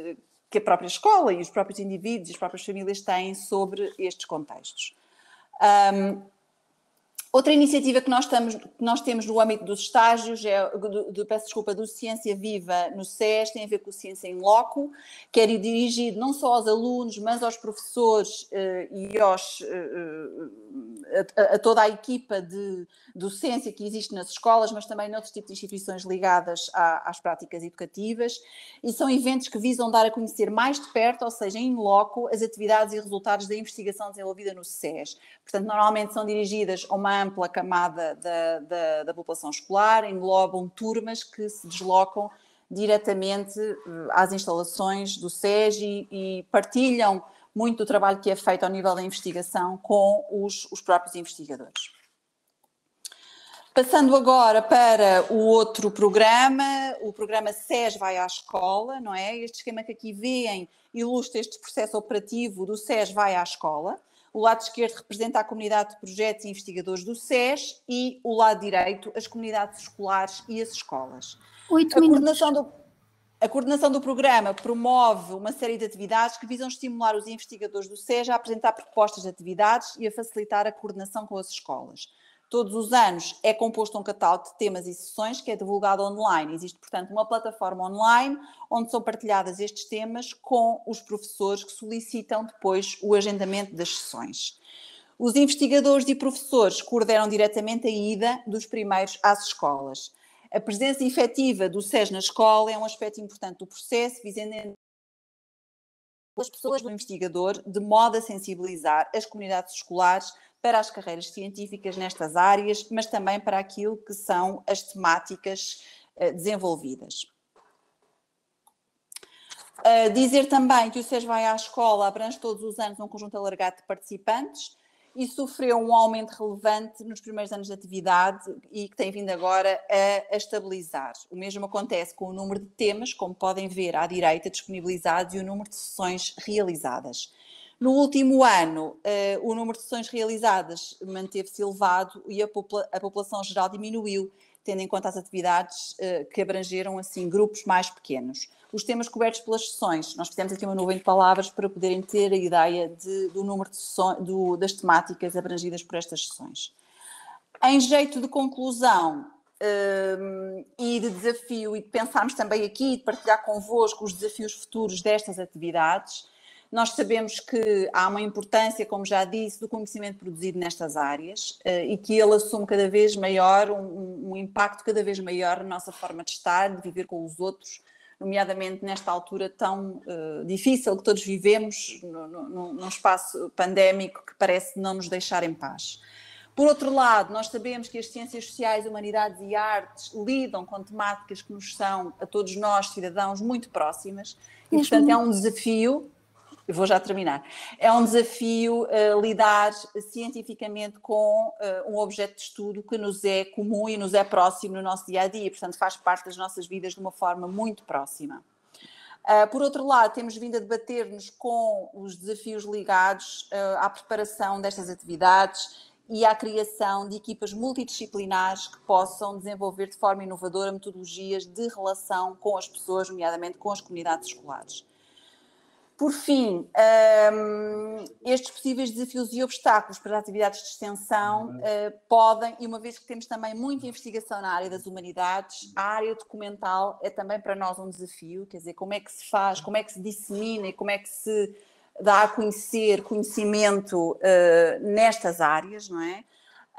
que a própria escola e os próprios indivíduos e as próprias famílias têm sobre estes contextos. Um, outra iniciativa que nós, estamos, que nós temos no âmbito dos estágios, é, do, do, peço desculpa, do Ciência Viva no S E S, tem a ver com o Ciência em Loco, que é dirigido não só aos alunos, mas aos professores uh, e aos, uh, a, a toda a equipa de docência que existe nas escolas, mas também noutros tipos de instituições ligadas à, às práticas educativas, e são eventos que visam dar a conhecer mais de perto, ou seja, em loco, as atividades e resultados da investigação desenvolvida no S E S. Portanto, normalmente são dirigidas a uma ampla camada da, da, da população escolar, englobam turmas que se deslocam diretamente às instalações do S E S e, e partilham muito do trabalho que é feito ao nível da investigação com os, os próprios investigadores. Passando agora para o outro programa, o programa S E S vai à escola, não é? Este esquema que aqui veem ilustra este processo operativo do S E S vai à escola. O lado esquerdo representa a comunidade de projetos e investigadores do S E S e o lado direito as comunidades escolares e as escolas. Oito a minutos. Coordenação do, a coordenação do programa promove uma série de atividades que visam estimular os investigadores do S E S a apresentar propostas de atividades e a facilitar a coordenação com as escolas. Todos os anos é composto um catálogo de temas e sessões que é divulgado online. Existe, portanto, uma plataforma online onde são partilhadas estes temas com os professores que solicitam depois o agendamento das sessões. Os investigadores e professores coordenam diretamente a ida dos primeiros às escolas. A presença efetiva do S E S na escola é um aspecto importante do processo, visando as pessoas do investigador, de modo a sensibilizar as comunidades escolares para as carreiras científicas nestas áreas, mas também para aquilo que são as temáticas uh, desenvolvidas. Uh, dizer também que o S E S vai à escola abrange todos os anos um conjunto alargado de participantes e sofreu um aumento relevante nos primeiros anos de atividade e que tem vindo agora a, a estabilizar. O mesmo acontece com o número de temas, como podem ver à direita, disponibilizados e o número de sessões realizadas. No último ano, uh, o número de sessões realizadas manteve-se elevado e a, popula a população geral diminuiu, tendo em conta as atividades uh, que abrangeram assim, grupos mais pequenos. Os temas cobertos pelas sessões, nós fizemos aqui uma nuvem de palavras para poderem ter a ideia de, do número de sessões, do, das temáticas abrangidas por estas sessões. Em jeito de conclusão um, e de desafio, e de pensarmos também aqui, de partilhar convosco os desafios futuros destas atividades, nós sabemos que há uma importância, como já disse, do conhecimento produzido nestas áreas uh, e que ele assume cada vez maior, um, um impacto cada vez maior na nossa forma de estar, de viver com os outros, nomeadamente nesta altura tão uh, difícil que todos vivemos, no, no, num espaço pandémico que parece não nos deixar em paz. Por outro lado, nós sabemos que as ciências sociais, humanidades e artes lidam com temáticas que nos são, a todos nós, cidadãos, muito próximas e, portanto, é um desafio. Eu vou já terminar. É um desafio uh, lidar cientificamente com uh, um objeto de estudo que nos é comum e nos é próximo no nosso dia-a-dia, portanto faz parte das nossas vidas de uma forma muito próxima. Uh, por outro lado, temos vindo a debater-nos com os desafios ligados uh, à preparação destas atividades e à criação de equipas multidisciplinares que possam desenvolver de forma inovadora metodologias de relação com as pessoas, nomeadamente com as comunidades escolares. Por fim, um, estes possíveis desafios e obstáculos para as atividades de extensão uh, podem, e uma vez que temos também muita investigação na área das humanidades, a área documental é também para nós um desafio, quer dizer, como é que se faz, como é que se dissemina e como é que se dá a conhecer conhecimento uh, nestas áreas, não é?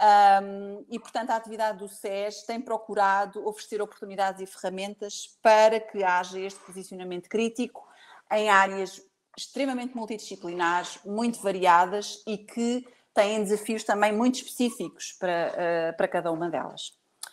Um, e, portanto, a atividade do S E S tem procurado oferecer oportunidades e ferramentas para que haja este posicionamento crítico em áreas extremamente multidisciplinares, muito variadas e que têm desafios também muito específicos para, uh, para cada uma delas.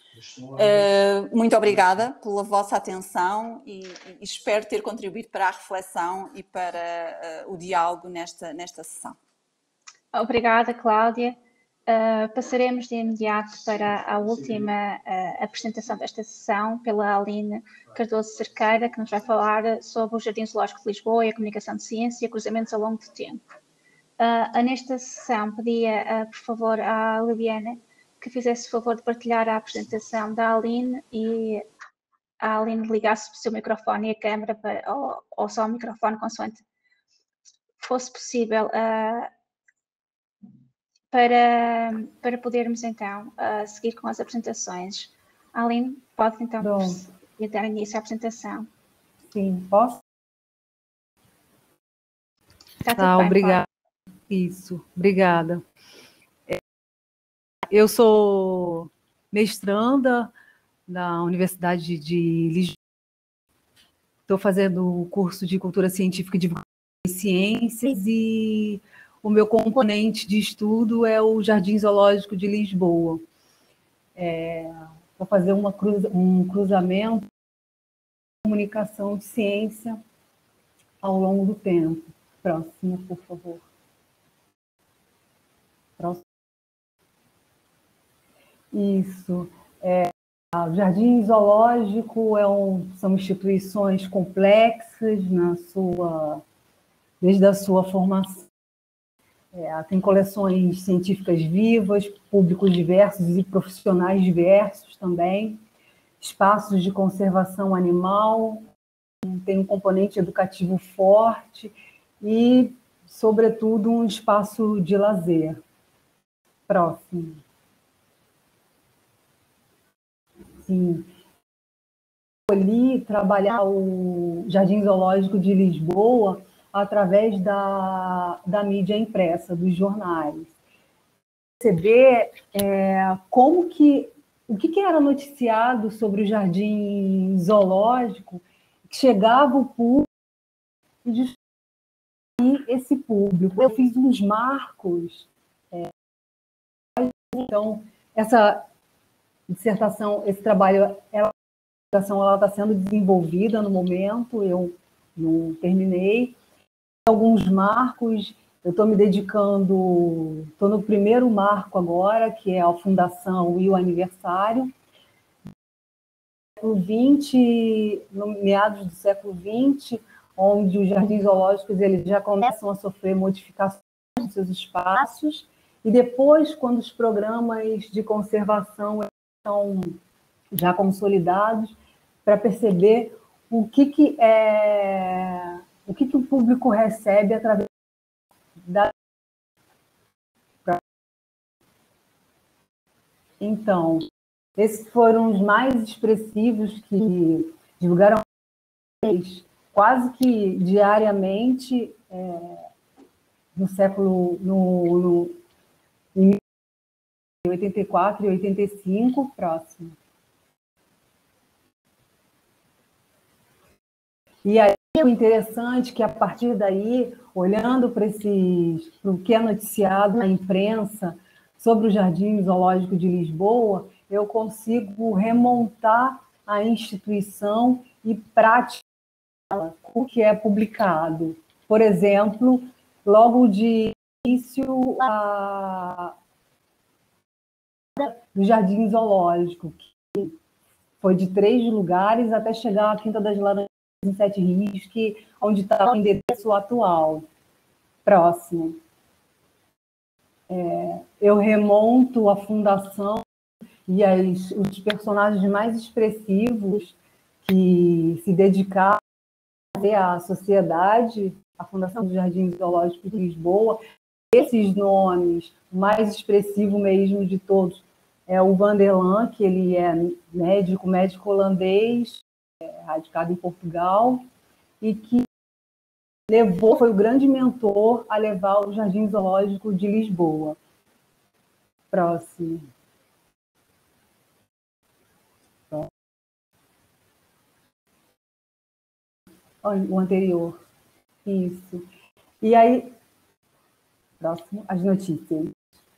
Uh, muito obrigada pela vossa atenção e, e espero ter contribuído para a reflexão e para uh, o diálogo nesta, nesta sessão. Obrigada, Cláudia. Uh, passaremos de imediato para a última uh, apresentação desta sessão pela Aline Cardoso Cerqueira, que nos vai falar sobre o Jardim Zoológico de Lisboa e a comunicação de ciência e cruzamentos ao longo do tempo. Uh, nesta sessão, pedia, uh, por favor, à Liliana que fizesse o favor de partilhar a apresentação da Aline e a Aline ligasse o seu microfone e a câmera, para, ou, ou só o microfone, consoante fosse possível, uh, para, para podermos então uh, seguir com as apresentações. Aline, pode então dar início à apresentação. Sim, posso? Está tá, tudo bem, obrigada. Isso, obrigada. Eu sou mestranda da Universidade de Lisboa. Estou fazendo o curso de Cultura Científica e Divulgação de Ciências e o meu componente de estudo é o Jardim Zoológico de Lisboa. É, vou fazer uma cruz, um cruzamento de comunicação de ciência ao longo do tempo. Próximo, por favor. Próximo. Isso. É, o Jardim Zoológico é um, são instituições complexas na sua, desde a sua formação. É, tem coleções científicas vivas, públicos diversos e profissionais diversos também, espaços de conservação animal, tem um componente educativo forte e, sobretudo, um espaço de lazer. Próximo. Sim. Eu escolhi trabalhar o Jardim Zoológico de Lisboa através da, da mídia impressa, dos jornais. Perceber é, como que, o que, que era noticiado sobre o Jardim Zoológico, que chegava o público e distribuir esse público. Eu fiz uns marcos. É, então, essa dissertação, esse trabalho, ela, a dissertação ela está sendo desenvolvida no momento, eu não terminei. Alguns marcos, eu estou me dedicando, estou no primeiro marco agora, que é a fundação e o aniversário. No século vinte, no meados do século vinte, onde os jardins zoológicos eles já começam a sofrer modificações nos seus espaços, e depois, quando os programas de conservação estão já consolidados, para perceber o que, que, é, o, que, que o público recebe através da... Então, esses foram os mais expressivos que divulgaram quase que diariamente é, no século... No, no, em oitenta e quatro e oitenta e cinco, próximo. E aí, o interessante é que, a partir daí, olhando para esses, para o que é noticiado na imprensa sobre o Jardim Zoológico de Lisboa, eu consigo remontar a instituição e praticar o que é publicado. Por exemplo, logo de início, a do Jardim Zoológico, que foi de três lugares até chegar à Quinta das Laranjas em Sete Rios, que, onde está o endereço atual. Próximo. É, eu remonto a fundação e as, os personagens mais expressivos que se dedicaram à sociedade, a Fundação do Jardim Zoológico de Lisboa. Esses nomes, o mais expressivo mesmo de todos, é o Vanderlan, que ele é médico, médico holandês, é, radicado em Portugal, e que levou, foi o grande mentor a levar o Jardim Zoológico de Lisboa. Próximo. O anterior. Isso. E aí, próximo, as notícias.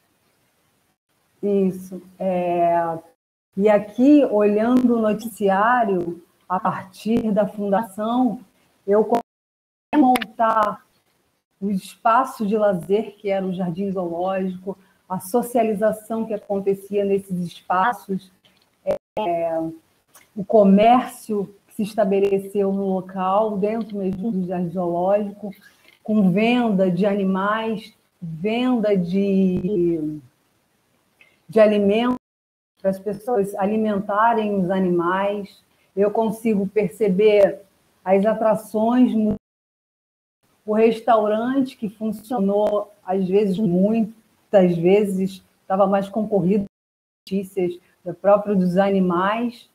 Isso. É, e aqui, olhando o noticiário, a partir da fundação, eu comecei a montar o espaço de lazer, que era o Jardim Zoológico, a socialização que acontecia nesses espaços, é, o comércio que se estabeleceu no local, dentro mesmo do Jardim Zoológico, com venda de animais, venda de... de alimentos, para as pessoas alimentarem os animais. eu consigo perceber as atrações, o restaurante que funcionou, às vezes, muitas vezes, estava mais concorrido com notícias do próprio dos animais.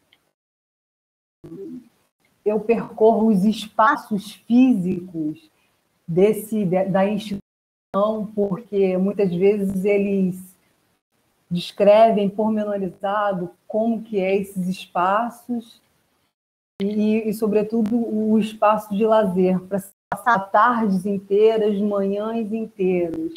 Eu percorro os espaços físicos desse, da instituição, porque muitas vezes eles descrevem pormenorizado como que é esses espaços e, e sobretudo, o espaço de lazer, para passar tardes inteiras, manhãs inteiras.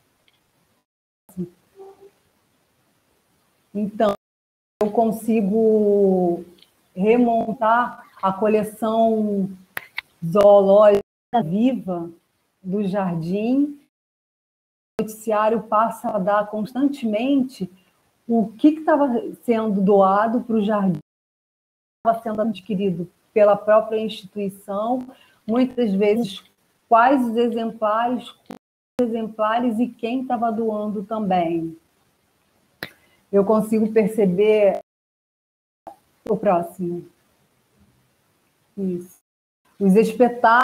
Então, eu consigo remontar a coleção zoológica viva do jardim. O noticiário passa a dar constantemente o que estava sendo doado para o jardim, estava sendo adquirido pela própria instituição, muitas vezes quais os exemplares, quais exemplares e quem estava doando também. Eu consigo perceber o próximo. Isso. Os espetáculos,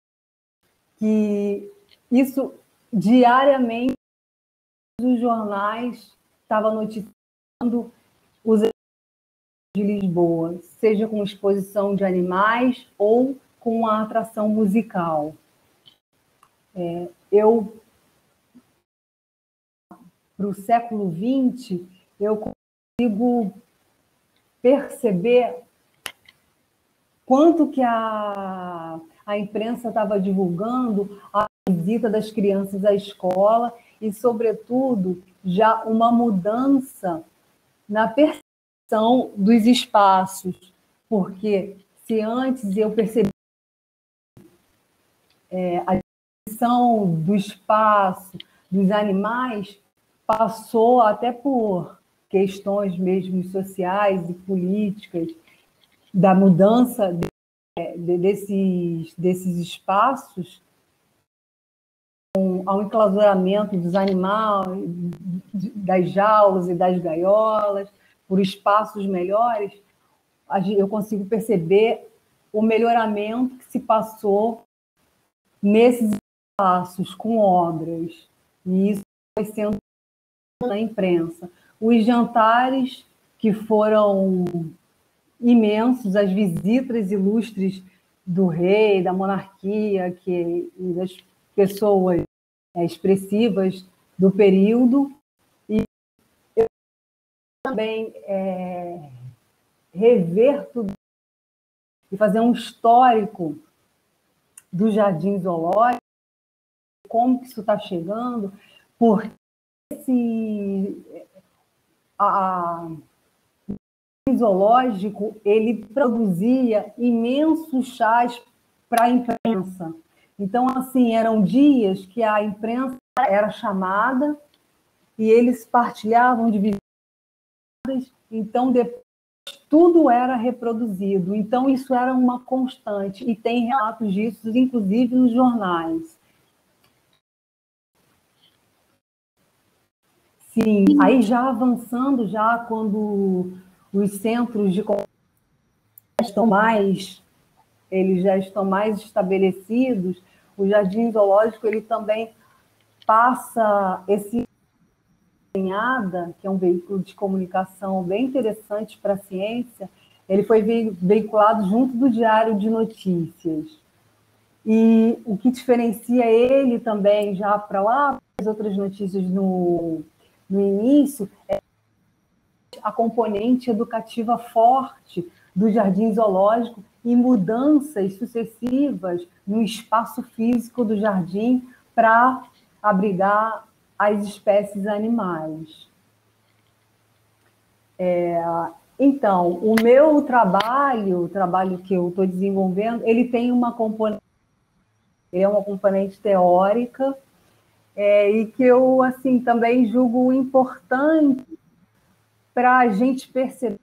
que isso diariamente os jornais estavam noticiando os de Lisboa, seja com exposição de animais ou com a atração musical. É, eu, para o século vinte, eu consigo perceber quanto que a, a imprensa estava divulgando a visita das crianças à escola e, sobretudo, já uma mudança na percepção dos espaços, porque se antes eu percebi é, a descrição do espaço, dos animais, passou até por questões mesmo sociais e políticas, da mudança de, de, desses, desses espaços, ao enclausuramento dos animais, das jaulas e das gaiolas, por espaços melhores, eu consigo perceber o melhoramento que se passou nesses espaços com obras. E isso foi sendo na imprensa. Os jantares, que foram imensos, as visitas ilustres do rei, da monarquia, que, e das pessoas é, expressivas do período, e eu também é, rever tudo e fazer um histórico do Jardim Zoológico, como que isso está chegando, porque esse, a, o zoológico ele produzia imensos chás para a imprensa. Então, assim, eram dias que a imprensa era chamada e eles partilhavam de visitas, então depois tudo era reproduzido. Então, isso era uma constante, e tem relatos disso, inclusive nos jornais. Sim, aí já avançando, já quando os centros de estão mais, eles já estão mais estabelecidos, o Jardim Zoológico ele também passa esse que é um veículo de comunicação bem interessante para a ciência, ele foi veiculado junto do Diário de Notícias. E o que diferencia ele também, já para lá, as outras notícias no, no início, é a componente educativa forte do Jardim Zoológico e mudanças sucessivas no espaço físico do jardim para abrigar as espécies animais. É, então, o meu trabalho, o trabalho que eu estou desenvolvendo, ele tem uma componente, ele é uma componente teórica, é, e que eu assim também julgo importante para a gente perceber,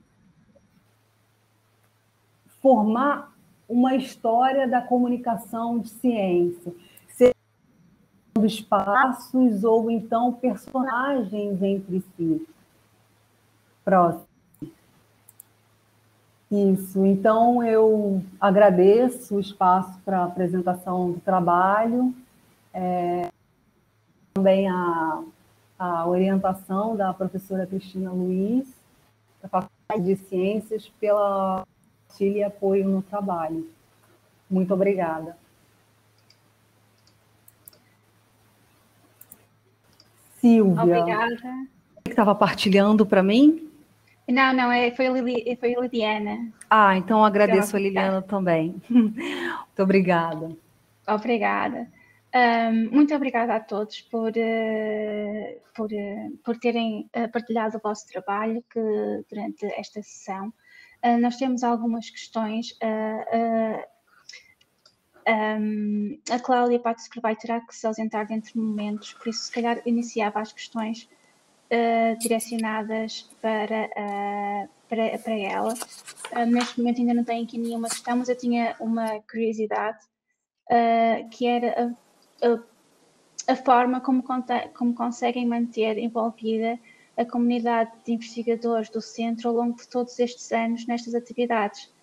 formar uma história da comunicação de ciência, seja dos espaços ou então personagens entre si. Próximo. Isso, então eu agradeço o espaço para a apresentação do trabalho, é, também a, a orientação da professora Cristina Luiz, da Faculdade de Ciências, pela auxílio e apoio no trabalho. Muito obrigada. Silvia, Obrigada. que estava partilhando para mim? Não, não, é, foi, a Lili, foi a Liliana. Ah, então agradeço a Liliana também. Muito obrigada. Obrigada. Um, muito obrigada a todos por, uh, por, uh, por terem uh, partilhado o vosso trabalho que, durante esta sessão. Uh, nós temos algumas questões. Uh, uh, um, a Cláudia Pato Escrevai terá que se ausentar dentro de momentos, por isso se calhar iniciava as questões uh, direcionadas para, uh, para, para ela. Uh, neste momento ainda não tenho aqui nenhuma questão, mas eu tinha uma curiosidade, uh, que era a, a, a forma como, como conseguem manter envolvida a comunidade de investigadores do centro ao longo de todos estes anos nestas atividades.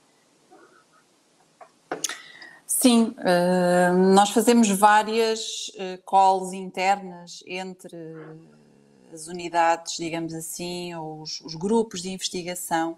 Sim, uh, nós fazemos várias uh, calls internas entre as unidades, digamos assim, ou os, os grupos de investigação,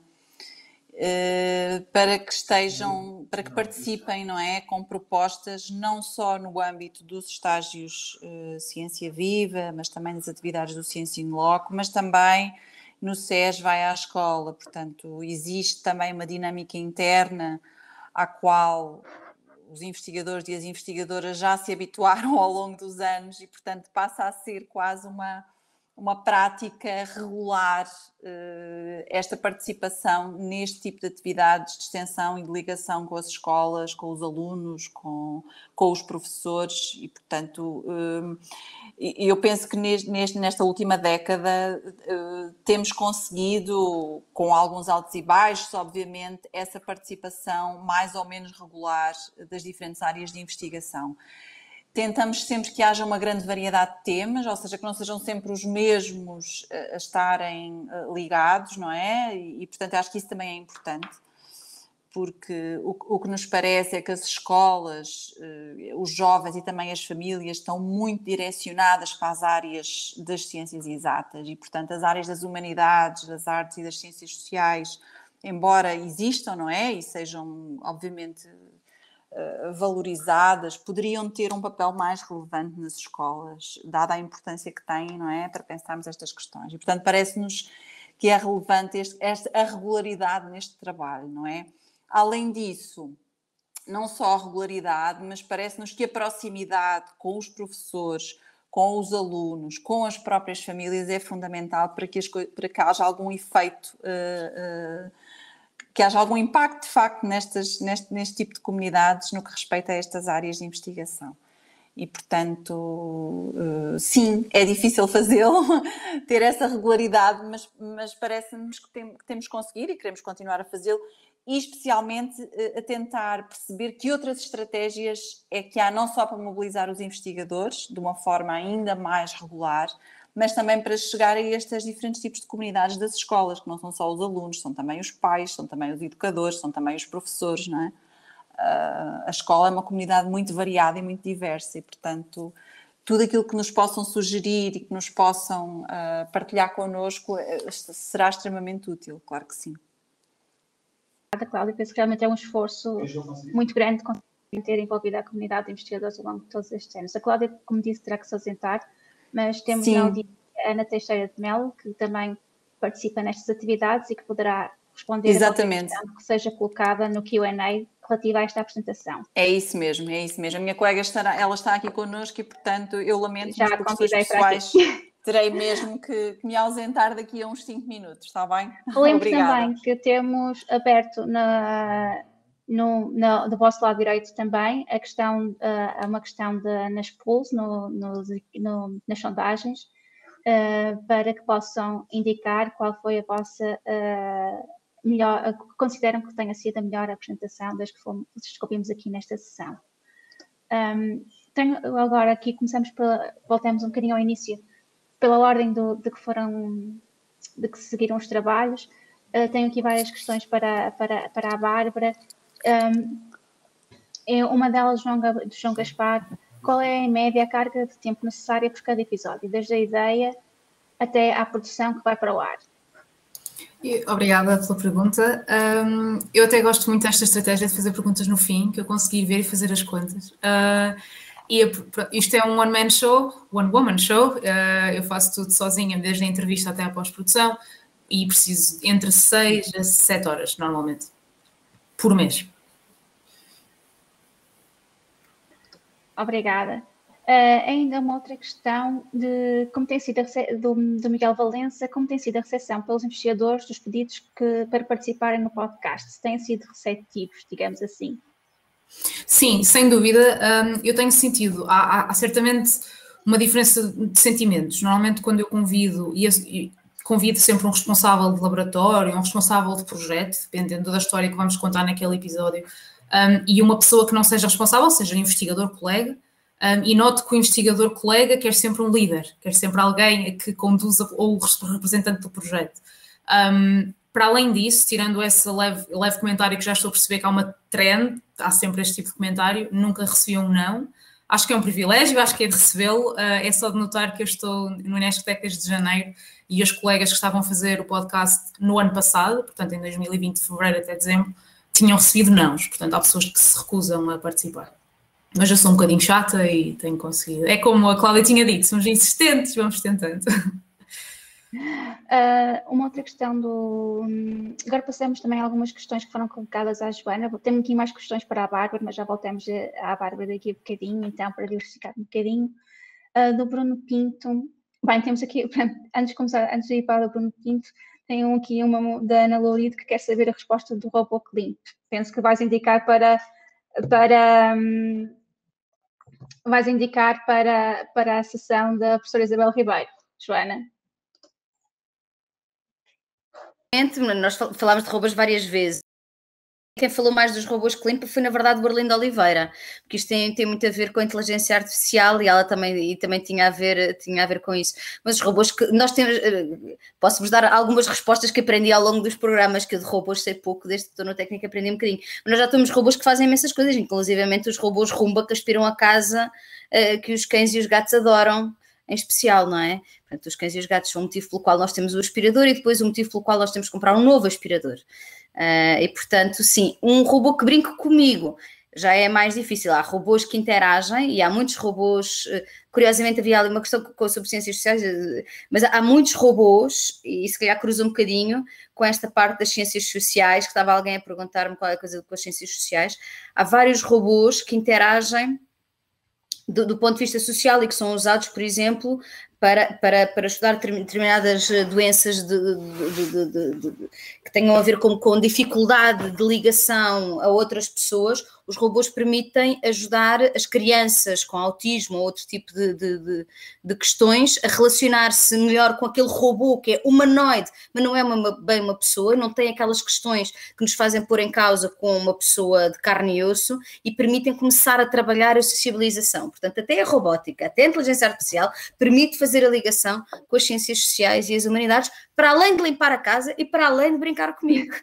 uh, para que estejam, para que participem, não é, com propostas não só no âmbito dos estágios uh, Ciência Viva, mas também das atividades do Ciência in Loco, mas também no S E S vai à escola. Portanto, existe também uma dinâmica interna à qual os investigadores e as investigadoras já se habituaram ao longo dos anos e, portanto, passa a ser quase uma, uma prática regular uh, esta participação neste tipo de atividades de extensão e de ligação com as escolas, com os alunos, com, com os professores e, portanto, uh, eu penso que neste, nesta última década uh, temos conseguido, com alguns altos e baixos, obviamente, essa participação mais ou menos regular das diferentes áreas de investigação. Tentamos sempre que haja uma grande variedade de temas, ou seja, que não sejam sempre os mesmos a estarem ligados, não é? E, portanto, acho que isso também é importante, porque o, o que nos parece é que as escolas, os jovens e também as famílias estão muito direcionadas para as áreas das ciências exatas e, portanto, as áreas das humanidades, das artes e das ciências sociais, embora existam, não é? E sejam, obviamente, valorizadas, poderiam ter um papel mais relevante nas escolas, dada a importância que têm, não é, para pensarmos estas questões. E, portanto, parece-nos que é relevante este, esta, a regularidade neste trabalho, não é? Além disso, não só a regularidade, mas parece-nos que a proximidade com os professores, com os alunos, com as próprias famílias é fundamental para que, as, para que haja algum efeito uh, uh, que haja algum impacto, de facto, nestas, neste, neste tipo de comunidades no que respeita a estas áreas de investigação. E, portanto, uh, sim, é difícil fazê-lo, ter essa regularidade, mas, mas parece-nos que, tem, que temos conseguido e queremos continuar a fazê-lo, e especialmente uh, a tentar perceber que outras estratégias é que há não só para mobilizar os investigadores de uma forma ainda mais regular, mas também para chegar a estes diferentes tipos de comunidades das escolas, que não são só os alunos, são também os pais, são também os educadores, são também os professores, não é? Uh, a escola é uma comunidade muito variada e muito diversa e, portanto, tudo aquilo que nos possam sugerir e que nos possam uh, partilhar connosco uh, será extremamente útil, claro que sim. Obrigada, Cláudia. Penso que realmente é um esforço muito grande conseguir ter envolvido a comunidade de investigadores ao longo de todos estes anos. A Cláudia, como disse, terá que se ausentar, mas temos Sim. na audiência a Ana Teixeira de Melo, que também participa nestas atividades e que poderá responder Exatamente. a qualquer questão que seja colocada no Q and A relativa a esta apresentação. É isso mesmo, é isso mesmo. A minha colega estará, ela está aqui connosco e, portanto, eu lamento, Já mas por questões pessoais terei mesmo que, que me ausentar daqui a uns cinco minutos, está bem? Lembro Obrigada. também que temos aberto na, no, no, do vosso lado direito também a questão, uh, uma questão de, nas polls, no, no, no, nas sondagens, uh, para que possam indicar qual foi a vossa uh, melhor, a que consideram que tenha sido a melhor apresentação das que fomos, descobrimos aqui nesta sessão. Um, tenho agora aqui, começamos pela, voltamos um bocadinho ao início, pela ordem do, de que foram, de que seguiram os trabalhos. Uh, tenho aqui várias questões para, para, para a Bárbara. Um, é uma delas, João, do João Gaspar. Qual é, em média, a carga de tempo necessária por cada episódio, desde a ideia até à produção que vai para o ar? Obrigada pela pergunta. Um, eu até gosto muito desta estratégia de fazer perguntas no fim, que eu consegui ver e fazer as contas. Uh, e a, isto é um one-man show, one-woman show. Uh, eu faço tudo sozinha, desde a entrevista até a pós-produção. E preciso entre seis a sete horas, normalmente, por mês. Obrigada. Uh, ainda uma outra questão de como tem sido a rece- do, do Miguel Valença, como tem sido a recepção pelos investigadores dos pedidos que, para participarem no podcast? Se têm sido receptivos, digamos assim? Sim, sem dúvida. Um, eu tenho sentido, há, há, há certamente uma diferença de sentimentos. Normalmente quando eu convido, e, e convido sempre um responsável de laboratório, um responsável de projeto, dependendo da história que vamos contar naquele episódio, um, e uma pessoa que não seja responsável, seja um investigador colega, um, e noto que o investigador colega quer sempre um líder, quer sempre alguém que conduza, ou o representante do projeto. Um, para além disso, tirando esse leve, leve comentário que já estou a perceber que há uma trend, há sempre este tipo de comentário, nunca recebi um não. Acho que é um privilégio, acho que é de recebê-lo, uh, é só de notar que eu estou no Inesctecas de Janeiro e os colegas que estavam a fazer o podcast no ano passado, portanto em dois mil e vinte, de fevereiro até dezembro, tinham recebido nãos, portanto há pessoas que se recusam a participar. Mas eu sou um bocadinho chata e tenho conseguido. É como a Cláudia tinha dito, somos insistentes, vamos tentando. Uh, uma outra questão do... Agora passamos também a algumas questões que foram colocadas à Joana. Tenho aqui mais questões para a Bárbara, mas já voltamos à Bárbara daqui a bocadinho, então, para diversificar um bocadinho. Uh, do Bruno Pinto. Bem, temos aqui, antes de começar, antes de ir para o Bruno Pinto, tenho aqui uma da Ana Lourido que quer saber a resposta do robô Clint. Penso que vais indicar para... para um, vais indicar para, para a sessão da professora Isabel Ribeiro. Joana? Nós falámos de robôs várias vezes. Quem falou mais dos robôs Clint foi, na verdade, o Arlindo Oliveira, porque isto tem, tem muito a ver com a inteligência artificial e ela também, e também tinha, a ver, tinha a ver com isso. Mas os robôs que nós temos, posso-vos dar algumas respostas que aprendi ao longo dos programas, que eu de robôs sei pouco, desde que estou no técnico aprendi um bocadinho. Mas nós já temos robôs que fazem imensas coisas, inclusivamente os robôs Rumba que aspiram a casa, que os cães e os gatos adoram, em especial, não é? Portanto, os cães e os gatos são o motivo pelo qual nós temos o aspirador e depois o motivo pelo qual nós temos que comprar um novo aspirador. Uh, e, portanto, sim, um robô que brinque comigo já é mais difícil. Há robôs que interagem e há muitos robôs, curiosamente havia ali uma questão sobre ciências sociais, mas há muitos robôs, e se calhar cruza um bocadinho com esta parte das ciências sociais, que estava alguém a perguntar-me qual é a coisa com as ciências sociais. Há vários robôs que interagem Do, do ponto de vista social e que são usados, por exemplo, para, para, para estudar determinadas doenças de, de, de, de, de, de, que tenham a ver com, com dificuldade de ligação a outras pessoas. Os robôs permitem ajudar as crianças com autismo ou outro tipo de, de, de, de questões a relacionar-se melhor com aquele robô que é humanoide, mas não é uma, bem uma pessoa, não tem aquelas questões que nos fazem pôr em causa com uma pessoa de carne e osso e permitem começar a trabalhar a sociabilização. Portanto, até a robótica, até a inteligência artificial permite fazer a ligação com as ciências sociais e as humanidades, para além de limpar a casa e para além de brincar comigo.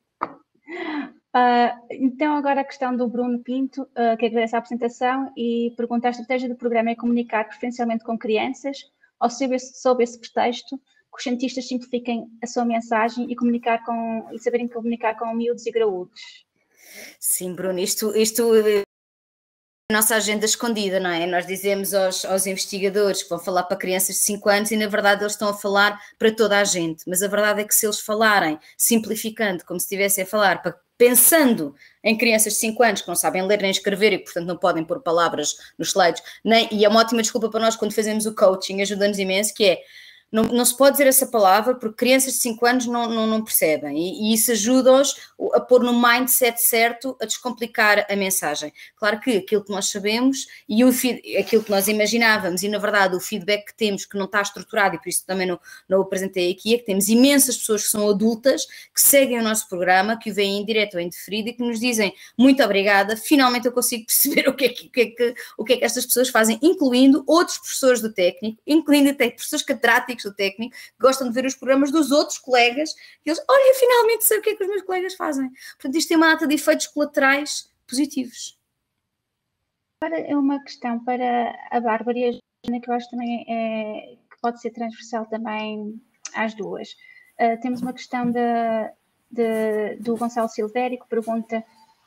Uh, então, agora a questão do Bruno Pinto, uh, que agradece a apresentação e pergunta: a estratégia do programa é comunicar preferencialmente com crianças ou sob esse, sob esse pretexto que os cientistas simplifiquem a sua mensagem e, comunicar com, e saberem comunicar com miúdos e graúdos? Sim, Bruno, isto... isto... a nossa agenda escondida, não é? Nós dizemos aos, aos investigadores que vão falar para crianças de cinco anos e na verdade eles estão a falar para toda a gente, mas a verdade é que se eles falarem simplificando, como se estivessem a falar, para, pensando em crianças de cinco anos que não sabem ler nem escrever e portanto não podem pôr palavras nos slides, nem, e é uma ótima desculpa para nós quando fazemos o coaching, ajuda-nos imenso, que é: Não, não se pode dizer essa palavra porque crianças de cinco anos não, não, não percebem e, e isso ajuda-os a pôr no mindset certo, a descomplicar a mensagem. Claro que aquilo que nós sabemos e o, aquilo que nós imaginávamos e na verdade o feedback que temos que não está estruturado e por isso também não, não o apresentei aqui, é que temos imensas pessoas que são adultas, que seguem o nosso programa, que o veem em direto ou em diferido e que nos dizem: muito obrigada, finalmente eu consigo perceber o que é que, o que, é que, o que, é que estas pessoas fazem, incluindo outros professores do técnico, incluindo até professores catedráticos fanáticos do técnico, que gostam de ver os programas dos outros colegas, e eles, olha, finalmente sei o que é que os meus colegas fazem. Portanto, isto tem uma data de efeitos colaterais positivos. Agora é uma questão para a Bárbara e a Joana, que eu acho também é, que pode ser transversal também às duas. Uh, temos uma questão de, de, do Gonçalo Silvério, que pergunta,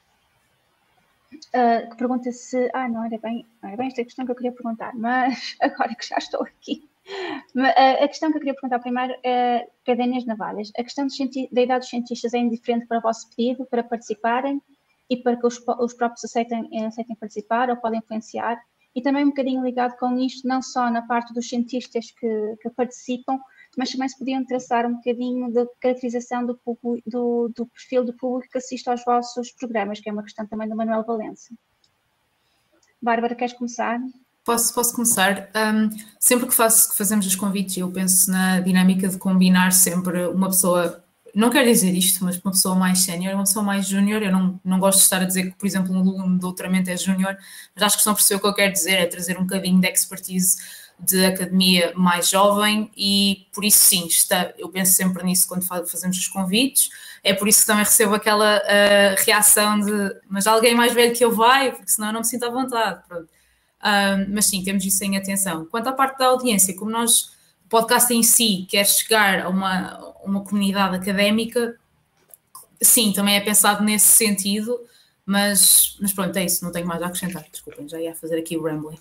uh, que pergunta se... Ah, não era, bem, não era bem esta questão que eu queria perguntar, mas agora que já estou aqui. Mas, uh, a questão que eu queria perguntar primeiro é para a Inês Navalhas. A questão da idade dos cientistas é indiferente para o vosso pedido, para participarem e para que os, os próprios aceitem, aceitem participar ou podem influenciar? E também um bocadinho ligado com isto, não só na parte dos cientistas que, que participam, mas também se podiam traçar um bocadinho da caracterização do, do, do perfil do público que assiste aos vossos programas, que é uma questão também do Manuel Valença. Bárbara, queres começar? Posso, posso começar. Um, sempre que, faço, que fazemos os convites, eu penso na dinâmica de combinar sempre uma pessoa, não quero dizer isto, mas uma pessoa mais sénior, uma pessoa mais júnior. Eu não, não gosto de estar a dizer que, por exemplo, um aluno de doutoramento é júnior, mas acho que estão a perceber o que eu quero dizer, é trazer um bocadinho de expertise de academia mais jovem e por isso sim, está, eu penso sempre nisso quando fazemos os convites, é por isso que também recebo aquela uh, reação de mas alguém mais velho que eu vai, porque senão eu não me sinto à vontade, pronto. Uh, mas sim, temos isso em atenção. Quanto à parte da audiência, como nós, o podcast em si quer chegar a uma, uma comunidade académica, sim, também é pensado nesse sentido, mas, mas pronto, é isso, não tenho mais a acrescentar, desculpem, já ia fazer aqui o rambling.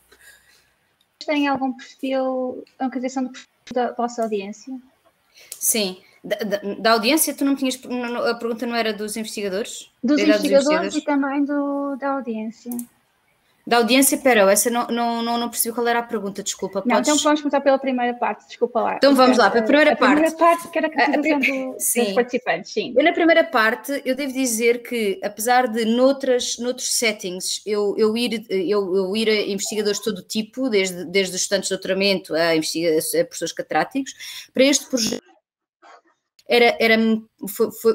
Tem algum perfil, uma caracterização do perfil da vossa audiência? Sim. Da, da, da audiência, tu não tinhas... A pergunta não era dos investigadores? Dos, investigadores, dos investigadores e também do, da audiência. Da audiência, espera, essa não, não, não, não percebi qual era a pergunta, desculpa. Não, podes... então vamos começar pela primeira parte, desculpa lá. Então vamos lá, para a primeira a, parte. A primeira parte, que era a caracterização a, a, do, sim. dos participantes, sim. Eu na primeira parte, eu devo dizer que, apesar de noutras, noutros settings, eu, eu, ir, eu, eu ir a investigadores de todo tipo, desde, desde os estudantes de doutoramento a, a professores catedráticos, para este projeto, era, era, foi, foi,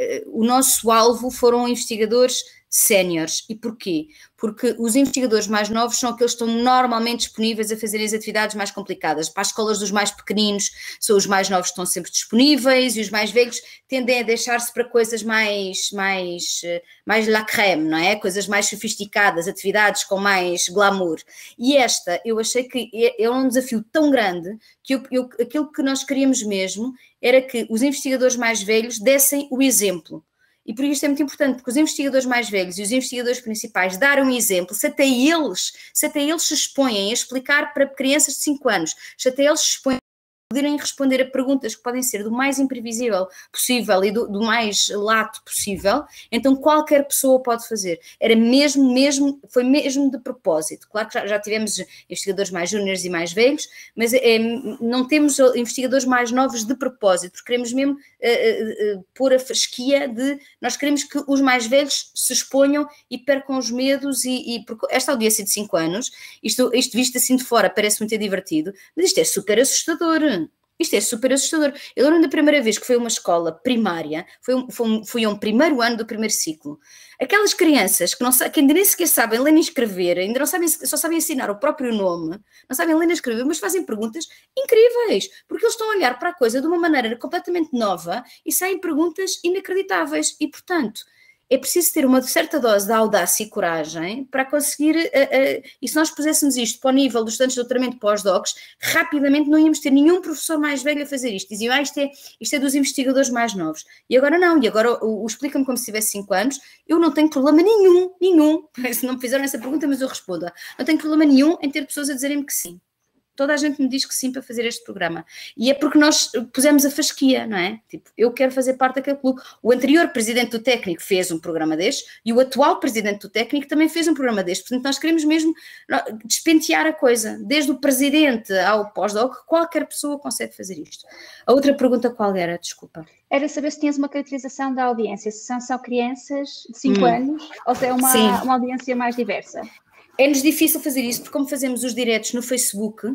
o nosso alvo foram investigadores séniores. E porquê? Porque os investigadores mais novos são aqueles que estão normalmente disponíveis a fazerem as atividades mais complicadas. Para as escolas dos mais pequeninos, são os mais novos que estão sempre disponíveis e os mais velhos tendem a deixar-se para coisas mais, mais, mais la crème, não é? Coisas mais sofisticadas, atividades com mais glamour. E esta, eu achei que é um desafio tão grande que eu, eu, aquilo que nós queríamos mesmo era que os investigadores mais velhos dessem o exemplo. E por isso é muito importante, porque os investigadores mais velhos e os investigadores principais darem um exemplo, se até eles, se até eles se expõem a explicar para crianças de cinco anos, se até eles se expõem a poderem responder a perguntas que podem ser do mais imprevisível possível e do, do mais lato possível, então qualquer pessoa pode fazer. Era mesmo, mesmo, foi mesmo de propósito. Claro que já, já tivemos investigadores mais júniores e mais velhos, mas é, não temos investigadores mais novos de propósito, porque queremos mesmo uh, uh, uh, pôr a fasquia de, nós queremos que os mais velhos se exponham e percam os medos e, e porque esta audiência de cinco anos, isto, isto visto assim de fora parece muito divertido, mas isto é super assustador. Isto é super assustador. Eu lembro da primeira vez que foi uma escola primária, foi um, foi um, fui a um primeiro ano do primeiro ciclo. Aquelas crianças que, não, que ainda nem sequer sabem ler nem escrever, ainda não sabem, só sabem assinar o próprio nome, não sabem ler nem escrever, mas fazem perguntas incríveis, porque eles estão a olhar para a coisa de uma maneira completamente nova e saem perguntas inacreditáveis. E, portanto, é preciso ter uma certa dose de audácia e coragem para conseguir, uh, uh, e se nós puséssemos isto para o nível dos estudantes de doutoramento pós-docs, rapidamente não íamos ter nenhum professor mais velho a fazer isto. Diziam, ah, isto é, isto é dos investigadores mais novos. E agora não, e agora o, o explica-me como se tivesse cinco anos, eu não tenho problema nenhum, nenhum, se não me fizeram essa pergunta, mas eu respondo, não tenho problema nenhum em ter pessoas a dizerem-me que sim. Toda a gente me diz que sim para fazer este programa. E é porque nós pusemos a fasquia, não é? Tipo, eu quero fazer parte daquele clube. O anterior presidente do técnico fez um programa deste e o atual presidente do técnico também fez um programa deste. Portanto, nós queremos mesmo despentear a coisa. Desde o presidente ao pós-doc, qualquer pessoa consegue fazer isto. A outra pergunta qual era? Desculpa. Era saber se tinhas uma caracterização da audiência. Se são só crianças de cinco hum. anos ou se é uma, uma audiência mais diversa. É-nos difícil fazer isso, porque como fazemos os diretos no Facebook,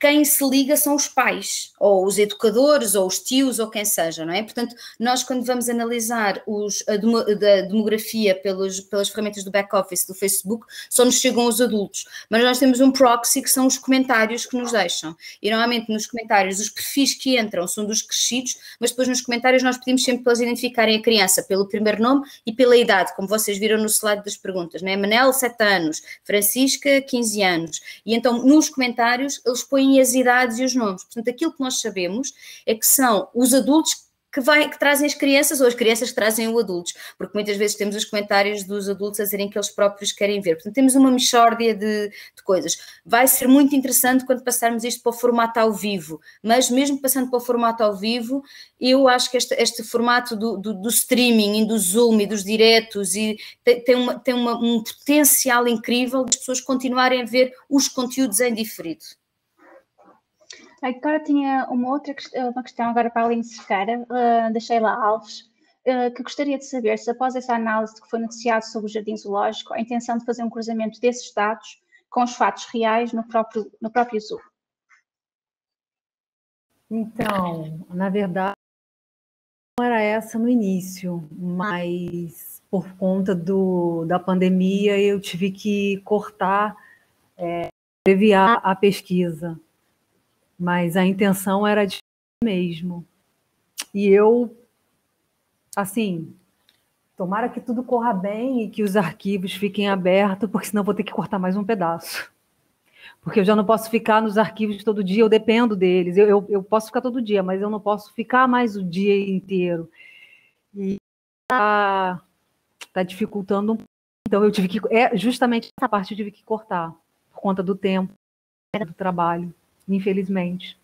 quem se liga são os pais, ou os educadores, ou os tios, ou quem seja, não é? Portanto, nós quando vamos analisar os, a, demo, a demografia pelos, pelas ferramentas do back-office do Facebook, só nos chegam os adultos, mas nós temos um proxy que são os comentários que nos deixam, e normalmente nos comentários os perfis que entram são dos crescidos, mas depois nos comentários nós pedimos sempre para eles identificarem a criança pelo primeiro nome e pela idade, como vocês viram no slide das perguntas, não é? Manel, sete anos, Francisca, quinze anos, e então nos comentários eles põem as idades e os nomes. Portanto, aquilo que nós sabemos é que são os adultos que, vai, que trazem as crianças ou as crianças que trazem os adultos, porque muitas vezes temos os comentários dos adultos a dizerem que eles próprios querem ver. Portanto, temos uma mixórdia de, de coisas. Vai ser muito interessante quando passarmos isto para o formato ao vivo, mas mesmo passando para o formato ao vivo, eu acho que este, este formato do, do, do streaming e do Zoom e dos diretos e tem, tem, uma, tem uma, um potencial incrível de as pessoas continuarem a ver os conteúdos em diferido. Agora tinha uma outra uma questão agora para a Aline Cerqueira, uh, da Sheila Alves, uh, que gostaria de saber se após essa análise que foi noticiado sobre o Jardim Zoológico, a intenção de fazer um cruzamento desses dados com os fatos reais no próprio, no próprio zoo. Então, na verdade, não era essa no início, mas por conta do, da pandemia eu tive que cortar, é, abreviar a pesquisa. Mas a intenção era de mesmo. E eu, assim, tomara que tudo corra bem e que os arquivos fiquem abertos, porque senão eu vou ter que cortar mais um pedaço. Porque eu já não posso ficar nos arquivos todo dia, eu dependo deles. Eu, eu, eu posso ficar todo dia, mas eu não posso ficar mais o dia inteiro. E está tá dificultando um pouco. Então eu tive que, é, justamente essa parte eu tive que cortar, por conta do tempo, do trabalho. Infelizmente.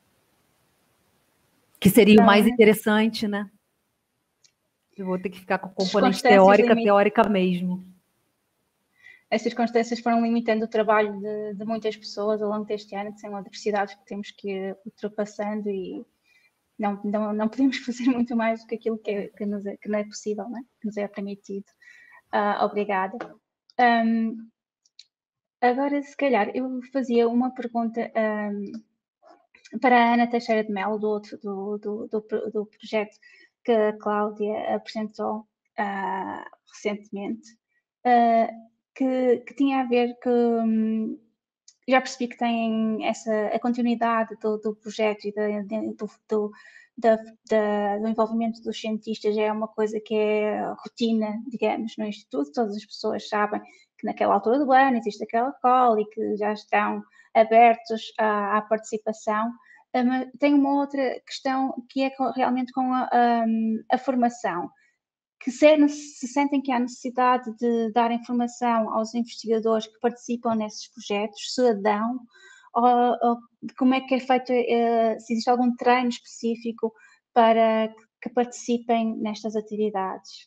Que seria o mais interessante, né? Eu vou ter que ficar com componente teórica, limit... teórica mesmo. As circunstâncias foram limitando o trabalho de, de muitas pessoas ao longo deste ano, que são adversidades que temos que ir ultrapassando e não, não, não podemos fazer muito mais do que aquilo que, é, que, nos é, que não é possível, né? Que nos é permitido. Uh, obrigada. Um, Agora, se calhar, eu fazia uma pergunta um, para a Ana Teixeira de Melo, do, do, do, do, do projeto que a Cláudia apresentou uh, recentemente, uh, que, que tinha a ver que um, já percebi que tem essa, a continuidade do, do projeto e da, do, do, da, da, do envolvimento dos cientistas é uma coisa que é rotina, digamos, no Instituto. Todas as pessoas sabem que naquela altura do ano existe aquela call e que já estão abertos à, à participação. Um, tem uma outra questão que é com, realmente com a, a, a formação, que se, se sentem que há necessidade de dar informação aos investigadores que participam nesses projetos, se a dão, ou, ou como é que é feito, uh, se existe algum treino específico para que participem nestas atividades.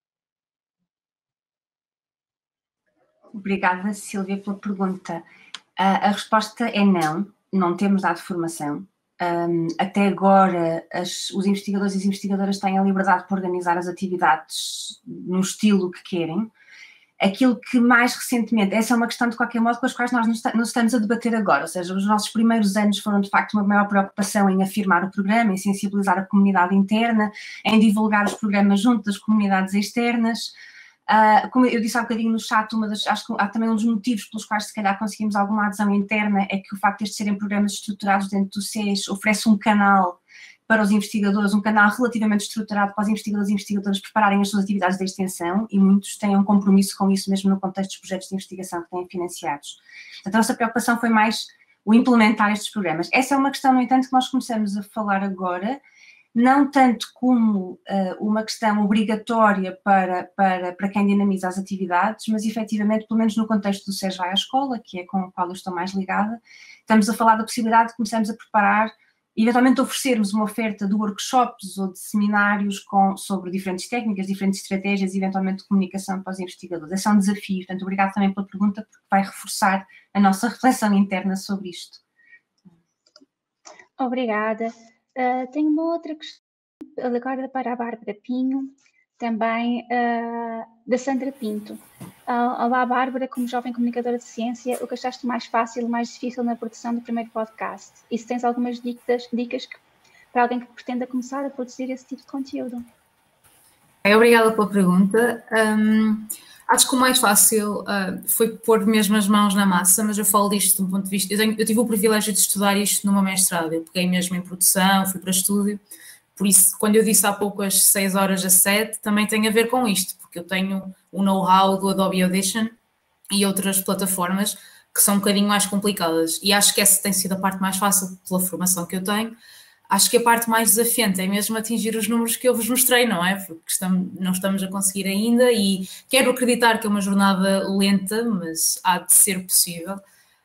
Obrigada, Sílvia, pela pergunta. A, a resposta é não, não temos dado formação. Um, até agora, as, os investigadores e as investigadoras têm a liberdade para organizar as atividades no estilo que querem. Aquilo que mais recentemente, essa é uma questão de qualquer modo com as quais nós nos, nos estamos a debater agora, ou seja, os nossos primeiros anos foram de facto uma maior preocupação em afirmar o programa, em sensibilizar a comunidade interna, em divulgar os programas junto das comunidades externas. Uh, como eu disse há um bocadinho no chat, uma das, acho que há também um dos motivos pelos quais se calhar conseguimos alguma adesão interna é que o facto de estes serem programas estruturados dentro do S E S oferece um canal para os investigadores, um canal relativamente estruturado para os investigadores e investigadoras prepararem as suas atividades de extensão e muitos têm um compromisso com isso mesmo no contexto dos projetos de investigação que têm financiados. Portanto, a nossa preocupação foi mais o implementar estes programas. Essa é uma questão, no entanto, que nós começamos a falar agora, não tanto como uh, uma questão obrigatória para, para, para quem dinamiza as atividades, mas efetivamente, pelo menos no contexto do S E S Vai à Escola, que é com o qual eu estou mais ligada, estamos a falar da possibilidade de começarmos a preparar e eventualmente oferecermos uma oferta de workshops ou de seminários com, sobre diferentes técnicas, diferentes estratégias e eventualmente de comunicação para os investigadores. Esse é um desafio, portanto, obrigada também pela pergunta, porque vai reforçar a nossa reflexão interna sobre isto. Obrigada. Uh, tenho uma outra questão agora para a Bárbara Pinho, também uh, da Sandra Pinto. Uh, olá, Bárbara, como jovem comunicadora de ciência, o que achaste mais fácil e mais difícil na produção do primeiro podcast? E se tens algumas dicas, dicas que, para alguém que pretenda começar a produzir esse tipo de conteúdo? Obrigada pela pergunta. Um, acho que o mais fácil uh, foi pôr mesmo as mãos na massa, mas eu falo disto de um ponto de vista... Eu, tenho, eu tive o privilégio de estudar isto numa mestrado, eu peguei mesmo em produção, fui para estúdio, por isso, quando eu disse há pouco as seis horas a sete, também tem a ver com isto, porque eu tenho o know-how do Adobe Audition e outras plataformas que são um bocadinho mais complicadas, e acho que essa tem sido a parte mais fácil pela formação que eu tenho. Acho que a parte mais desafiante é mesmo atingir os números que eu vos mostrei, não é? Porque estamos, não estamos a conseguir ainda e quero acreditar que é uma jornada lenta, mas há de ser possível.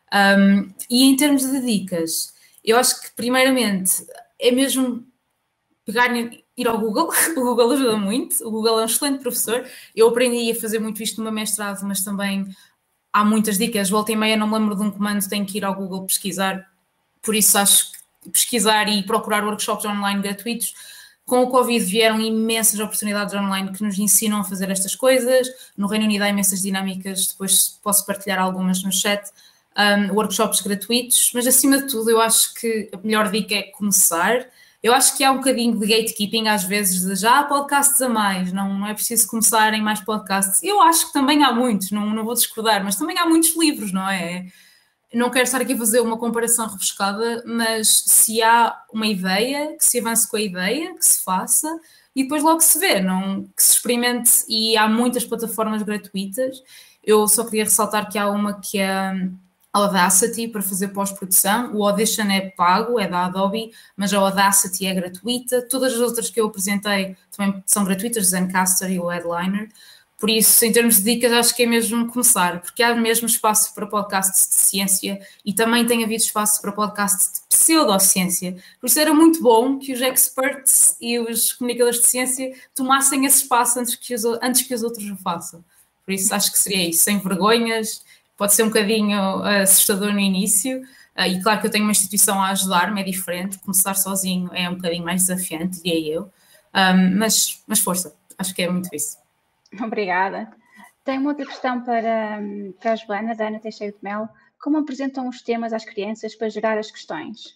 Um, e em termos de dicas, eu acho que primeiramente é mesmo pegar, ir ao Google. O Google ajuda muito, o Google é um excelente professor. Eu aprendi a fazer muito isto no meu mestrado, mas também há muitas dicas. Volta e meia não me lembro de um comando, tenho que ir ao Google pesquisar, por isso acho que pesquisar e procurar workshops online gratuitos. Com o Covid vieram imensas oportunidades online que nos ensinam a fazer estas coisas. No Reino Unido há imensas dinâmicas, depois posso partilhar algumas no chat, um, workshops gratuitos, mas acima de tudo eu acho que a melhor dica é começar. Eu acho que há um bocadinho de gatekeeping às vezes, de já há podcasts a mais, não, não é preciso começar em mais podcasts. Eu acho que também há muitos, não, não vou discordar, mas também há muitos livros, não é? Não quero estar aqui a fazer uma comparação rebuscada, mas se há uma ideia, que se avance com a ideia, que se faça e depois logo se vê, não, que se experimente, e há muitas plataformas gratuitas. Eu só queria ressaltar que há uma que é a Audacity para fazer pós-produção, o Audition é pago, é da Adobe, mas a Audacity é gratuita, todas as outras que eu apresentei também são gratuitas, o Zencastr e o Headliner. Por isso, em termos de dicas, acho que é mesmo começar, porque há mesmo espaço para podcasts de ciência e também tem havido espaço para podcasts de pseudociência. Por isso era muito bom que os experts e os comunicadores de ciência tomassem esse espaço antes que os, antes que os outros o façam. Por isso, acho que seria isso, sem vergonhas, pode ser um bocadinho assustador no início, e claro que eu tenho uma instituição a ajudar-me, é diferente, começar sozinho é um bocadinho mais desafiante, diria eu, um, mas, mas força, acho que é muito isso. Obrigada. Tenho uma outra questão para, para a Joana, da Ana Teixeira de Melo. Como apresentam os temas às crianças para gerar as questões?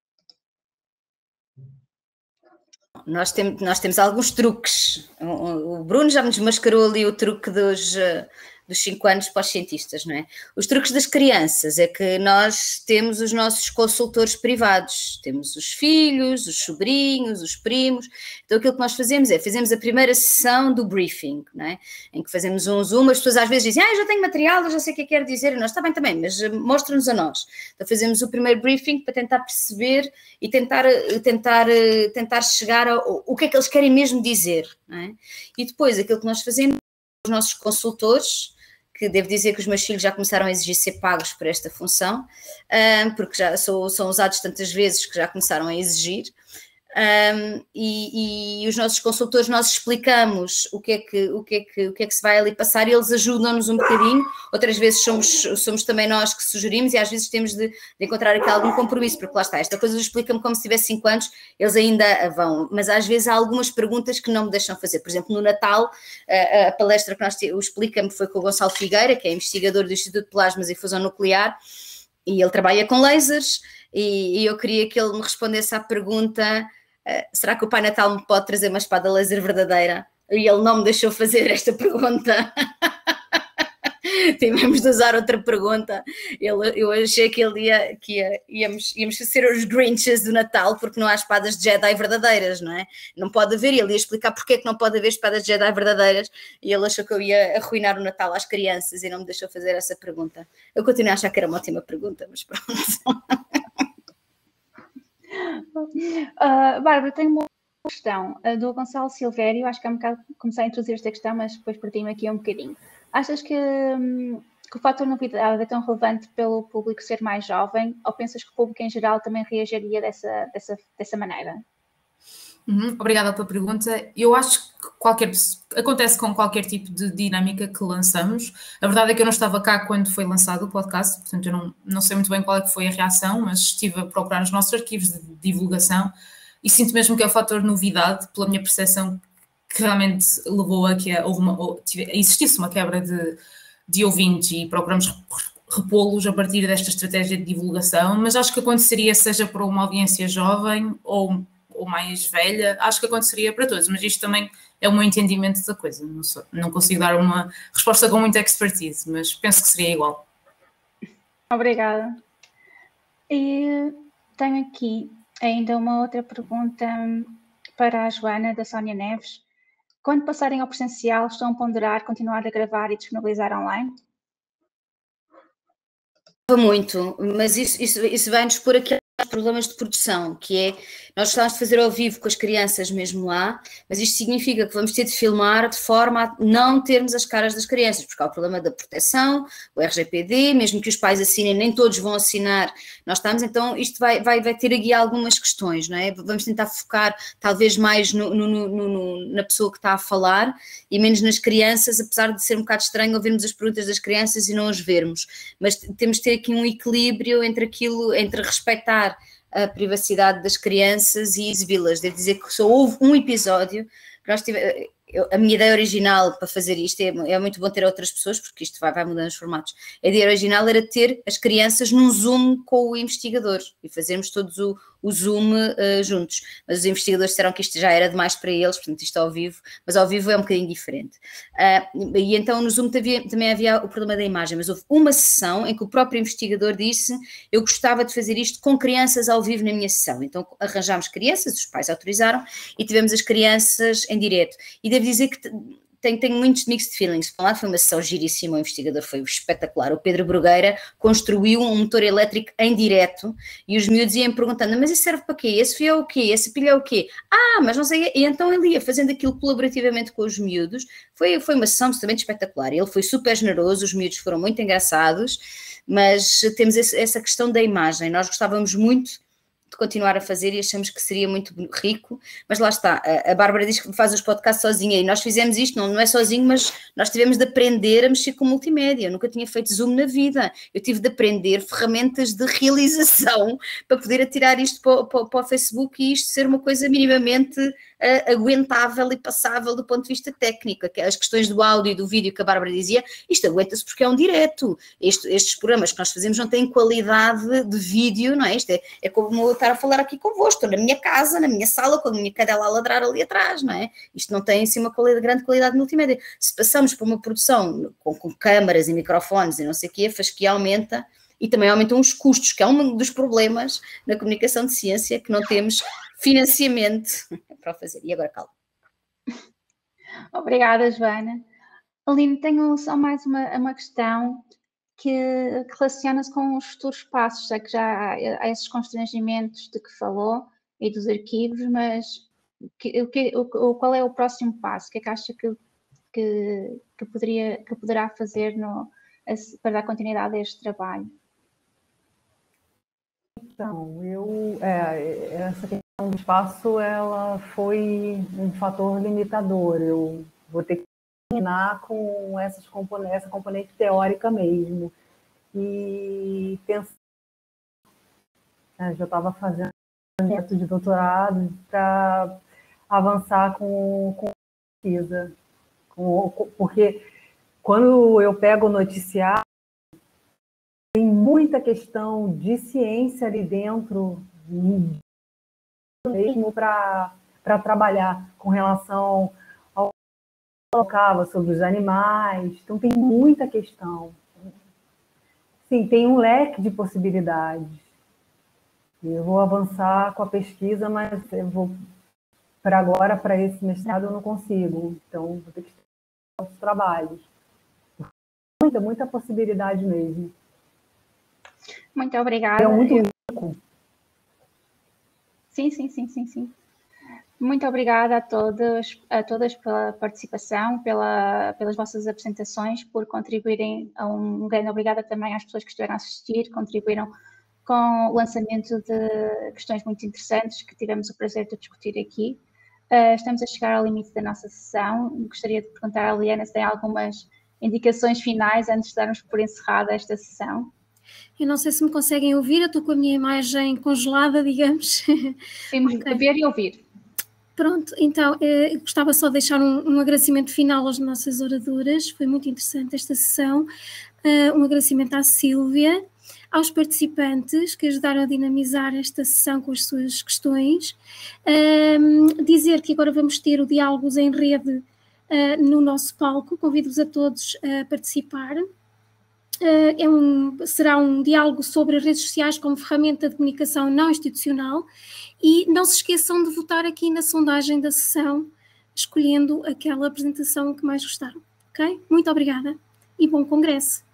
Nós, tem, nós temos alguns truques. O, o Bruno já nos mascarou ali o truque dos, dos cinco anos para os cientistas, não é? Os truques das crianças é que nós temos os nossos consultores privados, temos os filhos, os sobrinhos, os primos. Então aquilo que nós fazemos é, fazemos a primeira sessão do briefing, não é? Em que fazemos um zoom, as pessoas às vezes dizem, ah, eu já tenho material, eu já sei o que é que quero dizer, e nós, está bem também, mas mostra-nos a nós. Então fazemos o primeiro briefing para tentar perceber e tentar, tentar, tentar chegar ao o que é que eles querem mesmo dizer, não é? E depois aquilo que nós fazemos, os nossos consultores, que devo dizer que os meus filhos já começaram a exigir ser pagos por esta função, um, porque já sou, são usados tantas vezes que já começaram a exigir, um, e, e os nossos consultores, nós explicamos o que, é que, o, que é que, o que é que se vai ali passar e eles ajudam-nos um bocadinho, outras vezes somos, somos também nós que sugerimos e às vezes temos de, de encontrar aqui algum compromisso, porque lá está, esta coisa explica-me como se tivesse cinco anos, eles ainda vão, mas às vezes há algumas perguntas que não me deixam fazer. Por exemplo, no Natal, a, a palestra que nós temos, o Explica-me foi com o Gonçalo Figueira, que é investigador do Instituto de Plasmas e Fusão Nuclear, e ele trabalha com lasers, e, e eu queria que ele me respondesse à pergunta, uh, será que o Pai Natal me pode trazer uma espada laser verdadeira? E ele não me deixou fazer esta pergunta. Tivemos de usar outra pergunta. Ele, eu achei que ele ia, que ia, íamos, íamos ser os Grinches do Natal, porque não há espadas de Jedi verdadeiras, não é? Não pode haver, ele ia explicar porque é que não pode haver espadas de Jedi verdadeiras, e ele achou que eu ia arruinar o Natal às crianças e não me deixou fazer essa pergunta. Eu continuo a achar que era uma ótima pergunta, mas pronto. Uh, Bárbara, tenho uma questão uh, do Gonçalo Silvério, acho que é um bocado começar a introduzir esta questão, mas depois partimos aqui um bocadinho. Achas que, hum, que o fator novidade é tão relevante pelo público ser mais jovem, ou pensas que o público em geral também reagiria dessa, dessa, dessa maneira? Uhum, obrigada pela pergunta. Eu acho que qualquer, acontece com qualquer tipo de dinâmica que lançamos. A verdade é que eu não estava cá quando foi lançado o podcast, portanto eu não, não sei muito bem qual é que foi a reação, mas estive a procurar nos nossos arquivos de divulgação e sinto mesmo que é o fator novidade, pela minha percepção, que realmente levou a que houve uma, ou, existisse uma quebra de, de ouvintes e procuramos repô-los a partir desta estratégia de divulgação, mas acho que aconteceria seja para uma audiência jovem ou, ou mais velha, acho que aconteceria para todos, mas isto também é o meu entendimento da coisa, não, sou, não consigo dar uma resposta com muita expertise, mas penso que seria igual. Obrigada. E tenho aqui ainda uma outra pergunta para a Joana, da Sónia Neves. Quando passarem ao presencial, estão a ponderar continuar a gravar e disponibilizar online? Muito, mas isso, isso, isso vai-nos pôr aqui problemas de produção, que é, nós gostávamos de fazer ao vivo com as crianças mesmo lá, mas isto significa que vamos ter de filmar de forma a não termos as caras das crianças, porque há o problema da proteção, o R G P D, mesmo que os pais assinem, nem todos vão assinar, nós estamos, então isto vai, vai, vai ter aqui algumas questões, não é? Vamos tentar focar talvez mais no, no, no, no, na pessoa que está a falar e menos nas crianças, apesar de ser um bocado estranho ouvirmos as perguntas das crianças e não as vermos, mas temos de ter aqui um equilíbrio entre aquilo, entre respeitar a privacidade das crianças e exibi-las. Devo dizer que só houve um episódio que nós tivemos, a minha ideia original para fazer isto, é, é muito bom ter outras pessoas, porque isto vai, vai mudando os formatos, a ideia original era ter as crianças num Zoom com o investigador e fazermos todos o, o Zoom uh, juntos, mas os investigadores disseram que isto já era demais para eles, portanto isto ao vivo, mas ao vivo é um bocadinho diferente. Uh, e então no Zoom havia, também havia o problema da imagem, mas houve uma sessão em que o próprio investigador disse, eu gostava de fazer isto com crianças ao vivo na minha sessão, então arranjámos crianças, os pais autorizaram, e tivemos as crianças em direto, e devo dizer que tenho, tenho muitos mixed feelings. Por um lado foi uma sessão giríssima, o investigador foi espetacular, o Pedro Brugueira construiu um motor elétrico em direto e os miúdos iam perguntando, mas isso serve para quê? Esse fio é o quê? Esse pilha é o quê? Ah, mas não sei, e então ele ia fazendo aquilo colaborativamente com os miúdos, foi, foi uma sessão absolutamente espetacular, ele foi super generoso, os miúdos foram muito engraçados, mas temos esse, essa questão da imagem, nós gostávamos muito de continuar a fazer e achamos que seria muito rico, mas lá está, a, a Bárbara diz que faz os podcasts sozinha e nós fizemos isto, não, não é sozinho, mas nós tivemos de aprender a mexer com multimédia, eu nunca tinha feito Zoom na vida, eu tive de aprender ferramentas de realização para poder atirar isto para, para, para o Facebook e isto ser uma coisa minimamente uh, aguentável e passável do ponto de vista técnico, as questões do áudio e do vídeo que a Bárbara dizia, isto aguenta-se porque é um direto, este, estes programas que nós fazemos não têm qualidade de vídeo, não é? Isto é, é como estar a falar aqui convosco, estou na minha casa, na minha sala, com a minha cadela a ladrar ali atrás, não é? Isto não tem assim uma qualidade, grande qualidade de multimédia. Se passamos por uma produção com, com câmaras e microfones e não sei o quê, faz que aumenta e também aumentam os custos, que é um dos problemas na comunicação de ciência, que não temos financiamento para fazer. E agora calma. Obrigada, Joana. Aline, tenho só mais uma, uma questão que, que relaciona-se com os futuros passos, já que já há, há esses constrangimentos de que falou e dos arquivos, mas que, o que, o, qual é o próximo passo? O que é que acha que, que, que, poderia, que poderá fazer no, para dar continuidade a este trabalho? Então, eu, é, essa questão do espaço, ela foi um fator limitador. Eu vou ter que terminar com essas componentes, essa componente teórica mesmo. E pensar, é, já estava fazendo um projeto de doutorado para avançar com, com pesquisa. Com, porque quando eu pego o noticiário, tem muita questão de ciência ali dentro, mesmo para trabalhar com relação ao que eu colocava sobre os animais. Então, tem muita questão. Sim, tem um leque de possibilidades. Eu vou avançar com a pesquisa, mas eu vou, para agora, para esse mestrado, eu não consigo. Então, vou ter que estudar outros trabalhos. Muita, muita possibilidade mesmo. Muito obrigada. É muito rico. Sim, sim, sim, sim, sim. Muito obrigada a todos, a todas pela participação, pela, pelas vossas apresentações, por contribuírem. A um, um grande obrigada também às pessoas que estiveram a assistir, contribuíram com o lançamento de questões muito interessantes que tivemos o prazer de discutir aqui. Uh, estamos a chegar ao limite da nossa sessão. Gostaria de perguntar à Liana se tem algumas indicações finais antes de darmos por encerrada esta sessão. Eu não sei se me conseguem ouvir, eu estou com a minha imagem congelada, digamos. Temos okay. de ver e ouvir. Pronto, então, eh, gostava só de deixar um, um agradecimento final às nossas oradoras, foi muito interessante esta sessão, uh, um agradecimento à Sílvia, aos participantes que ajudaram a dinamizar esta sessão com as suas questões, um, dizer que agora vamos ter o Diálogos em Rede uh, no nosso palco, convido-vos a todos a participar. Uh, é um, será um diálogo sobre as redes sociais como ferramenta de comunicação não institucional e não se esqueçam de votar aqui na sondagem da sessão, escolhendo aquela apresentação que mais gostaram, ok? Muito obrigada e bom congresso!